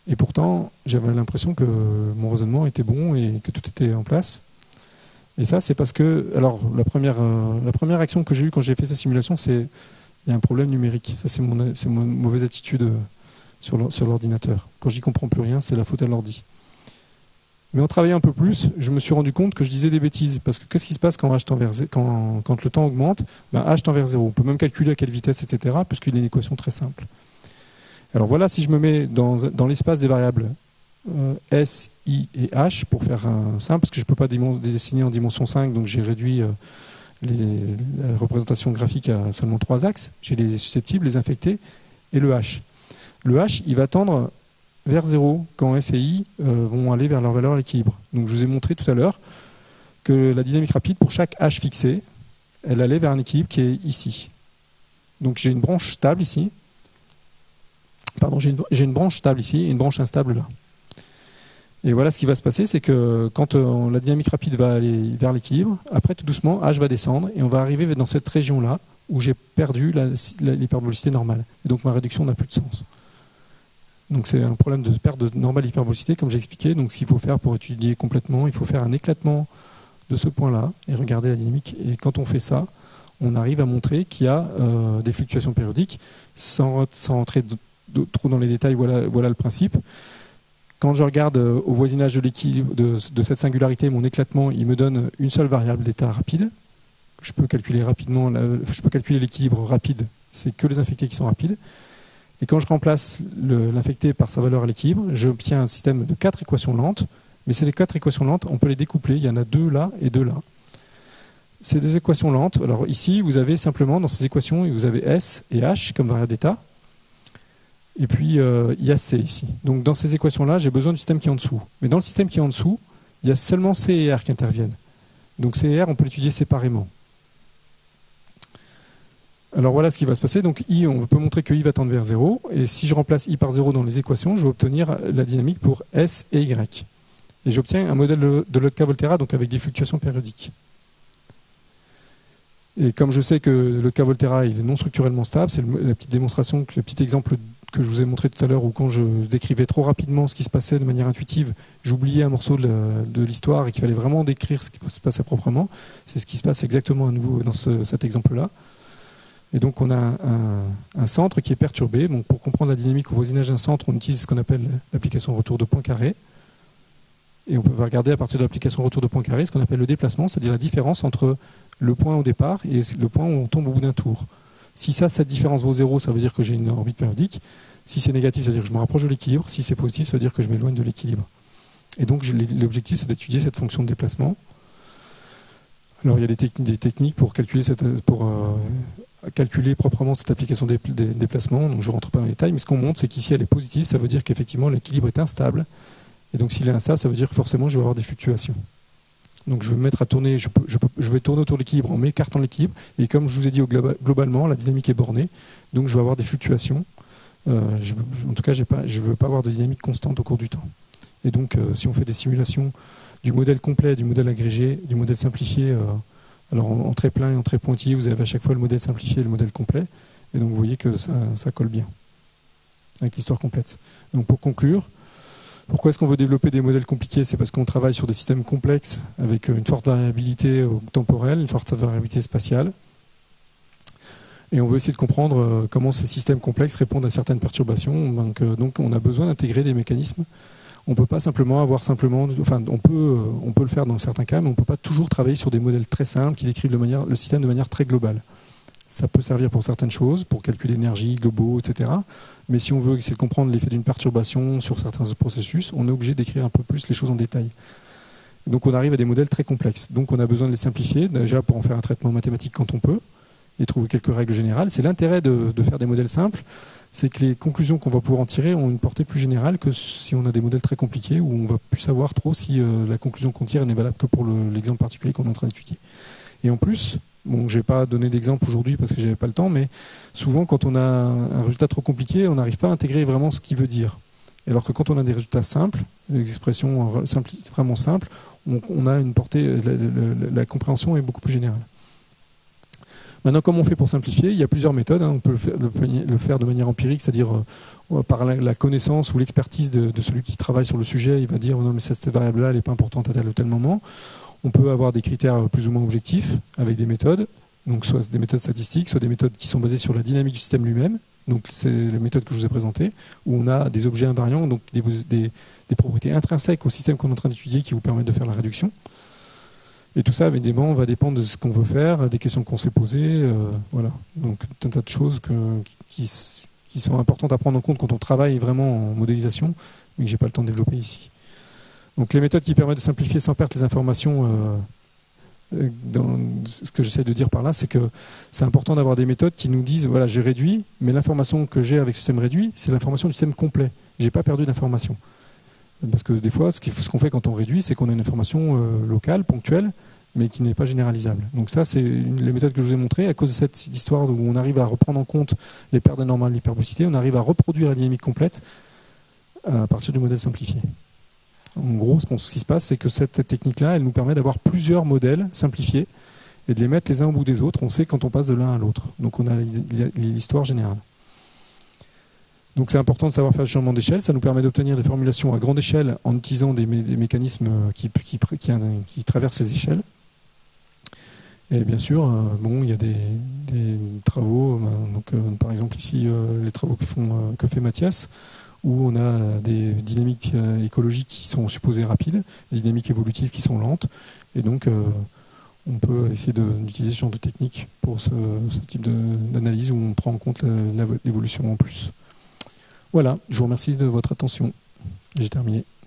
Et pourtant, j'avais l'impression que mon raisonnement était bon et que tout était en place. Et ça, c'est parce que... Alors, la première action que j'ai eue quand j'ai fait ces simulations, c'est il y a un problème numérique. Ça, c'est mon mauvaise attitude sur l'ordinateur. Quand j'y comprends plus rien, c'est la faute à l'ordi. Mais en travaillant un peu plus, je me suis rendu compte que je disais des bêtises. Parce que qu'est-ce qui se passe quand quand le temps augmente? H tend vers 0. On peut même calculer à quelle vitesse, etc., puisqu'il y a une équation très simple. Alors voilà, si je me mets dans l'espace des variables S, I et H, pour faire un simple, parce que je ne peux pas dessiner en dimension 5, donc j'ai réduit la représentation graphique à seulement 3 axes. J'ai les susceptibles, les infectés et le H. Le H, il va tendre vers 0 quand S et I vont aller vers leur valeur à l'équilibre. Donc je vous ai montré tout à l'heure que la dynamique rapide, pour chaque H fixé, elle allait vers un équilibre qui est ici. Donc j'ai une branche stable ici. Pardon, j'ai une branche stable ici et une branche instable là. Et voilà, ce qui va se passer, c'est que quand la dynamique rapide va aller vers l'équilibre, après tout doucement, H va descendre et on va arriver dans cette région-là où j'ai perdu l'hyperbolicité normale. Et donc ma réduction n'a plus de sens. Donc c'est un problème de perte de normale hyperbolicité, comme j'ai expliqué. Donc ce qu'il faut faire pour étudier complètement, il faut faire un éclatement de ce point-là et regarder la dynamique. Et quand on fait ça, on arrive à montrer qu'il y a des fluctuations périodiques sans rentrer trop dans les détails. Voilà le principe. Quand je regarde au voisinage de l'équilibre de cette singularité, mon éclatement, il me donne une seule variable d'état rapide. Je peux calculer rapidement, je peux calculer l'équilibre rapide. C'est que les infectés qui sont rapides. Et quand je remplace l'infecté par sa valeur à l'équilibre, j'obtiens un système de 4 équations lentes. Mais ces 4 équations lentes, on peut les découpler. Il y en a 2 là et 2 là. C'est des équations lentes. Alors ici, vous avez simplement dans ces équations, vous avez S et H comme variable d'état. Et puis, il y a C ici. Donc, dans ces équations-là, j'ai besoin du système qui est en dessous. Mais dans le système qui est en dessous, il y a seulement C et R qui interviennent. Donc, C et R, on peut l'étudier séparément. Alors, voilà ce qui va se passer. Donc, I, on peut montrer que I va tendre vers 0. Et si je remplace I par 0 dans les équations, je vais obtenir la dynamique pour S et Y. Et j'obtiens un modèle de Lotka-Volterra, donc avec des fluctuations périodiques. Et comme je sais que le Lotka-Volterra est non structurellement stable, c'est la petite démonstration, le petit exemple que je vous ai montré tout à l'heure, où quand je décrivais trop rapidement ce qui se passait de manière intuitive, j'oubliais un morceau de l'histoire et qu'il fallait vraiment décrire ce qui se passait proprement. C'est ce qui se passe exactement à nouveau dans cet exemple-là. Et donc on a un centre qui est perturbé. Donc pour comprendre la dynamique au voisinage d'un centre, on utilise ce qu'on appelle l'application retour de Poincaré. Et on peut regarder à partir de l'application retour de Poincaré ce qu'on appelle le déplacement, c'est-à-dire la différence entre le point au départ et le point où on tombe au bout d'un tour. Si cette différence vaut 0, ça veut dire que j'ai une orbite périodique. Si c'est négatif, ça veut dire que je me rapproche de l'équilibre. Si c'est positif, ça veut dire que je m'éloigne de l'équilibre. Et donc l'objectif, c'est d'étudier cette fonction de déplacement. Alors il y a des techniques pour calculer proprement cette application des déplacements. Donc je ne rentre pas dans les détails, mais ce qu'on montre, c'est qu'ici elle est positive, ça veut dire qu'effectivement l'équilibre est instable. Et donc s'il est instable, ça veut dire que forcément je vais avoir des fluctuations. Donc je vais me mettre à tourner, je vais tourner autour de l'équilibre en m'écartant de l'équilibre. Et comme je vous ai dit globalement, la dynamique est bornée, donc je vais avoir des fluctuations. En tout cas, je ne veux pas avoir de dynamique constante au cours du temps. Et donc si on fait des simulations du modèle complet, du modèle agrégé, du modèle simplifié, alors en très plein et en très pointillé, vous avez à chaque fois le modèle simplifié et le modèle complet. Et donc vous voyez que ça colle bien avec l'histoire complète. Donc pour conclure, pourquoi est-ce qu'on veut développer des modèles compliqués? C'est parce qu'on travaille sur des systèmes complexes avec une forte variabilité temporelle, une forte variabilité spatiale. Et on veut essayer de comprendre comment ces systèmes complexes répondent à certaines perturbations. Donc on a besoin d'intégrer des mécanismes. On ne peut pas simplement on peut le faire dans certains cas, mais on ne peut pas toujours travailler sur des modèles très simples qui décrivent le système de manière très globale. Ça peut servir pour certaines choses, pour calculer l'énergie, globaux, etc. Mais si on veut essayer de comprendre l'effet d'une perturbation sur certains processus, on est obligé d'écrire un peu plus les choses en détail. Donc on arrive à des modèles très complexes. Donc on a besoin de les simplifier, déjà pour en faire un traitement mathématique quand on peut, et trouver quelques règles générales. C'est l'intérêt de faire des modèles simples, c'est que les conclusions qu'on va pouvoir en tirer ont une portée plus générale que si on a des modèles très compliqués, où on ne va plus savoir trop si la conclusion qu'on tire n'est valable que pour l'exemple particulier qu'on est en train d'étudier. Et en plus, je ne vais pas donner d'exemple aujourd'hui parce que je n'avais pas le temps, mais souvent quand on a un résultat trop compliqué, on n'arrive pas à intégrer vraiment ce qu'il veut dire. Alors que quand on a des résultats simples, des expressions vraiment simples, on a une portée, la compréhension est beaucoup plus générale. Maintenant, comment on fait pour simplifier? Il y a plusieurs méthodes. On peut le faire de manière empirique, c'est-à-dire par la connaissance ou l'expertise de celui qui travaille sur le sujet. Il va dire non, mais cette variable-là, elle n'est pas importante à tel ou tel moment. On peut avoir des critères plus ou moins objectifs avec des méthodes, donc soit des méthodes statistiques, soit des méthodes qui sont basées sur la dynamique du système lui-même. Donc c'est les méthodes que je vous ai présentées, où on a des objets invariants, donc des propriétés intrinsèques au système qu'on est en train d'étudier qui vous permettent de faire la réduction. Et tout ça, évidemment, va dépendre de ce qu'on veut faire, des questions qu'on s'est posées. Voilà. Donc, un tas de choses qui sont importantes à prendre en compte quand on travaille vraiment en modélisation, mais que je n'ai pas le temps de développer ici. Donc, les méthodes qui permettent de simplifier sans perdre les informations, ce que j'essaie de dire par là, c'est que c'est important d'avoir des méthodes qui nous disent voilà, j'ai réduit, mais l'information que j'ai avec ce système réduit, c'est l'information du système complet. Je n'ai pas perdu d'information. Parce que des fois, ce qu'on fait quand on réduit, c'est qu'on a une information locale, ponctuelle, mais qui n'est pas généralisable. Donc ça, c'est les méthodes que je vous ai montrées. À cause de cette histoire où on arrive à reprendre en compte les pertes anormales d'hyperbolicité, on arrive à reproduire la dynamique complète à partir du modèle simplifié. En gros, ce qui se passe, c'est que cette technique-là, elle nous permet d'avoir plusieurs modèles simplifiés et de les mettre les uns au bout des autres. On sait quand on passe de l'un à l'autre. Donc on a l'histoire générale. Donc c'est important de savoir faire le changement d'échelle. Ça nous permet d'obtenir des formulations à grande échelle en utilisant des mécanismes qui traversent ces échelles. Et bien sûr, bon, il y a des travaux, par exemple ici les travaux que fait Mathias, où on a des dynamiques écologiques qui sont supposées rapides, des dynamiques évolutives qui sont lentes. Et donc on peut essayer d'utiliser ce genre de technique pour ce type d'analyse où on prend en compte l'évolution en plus. Voilà, je vous remercie de votre attention. J'ai terminé.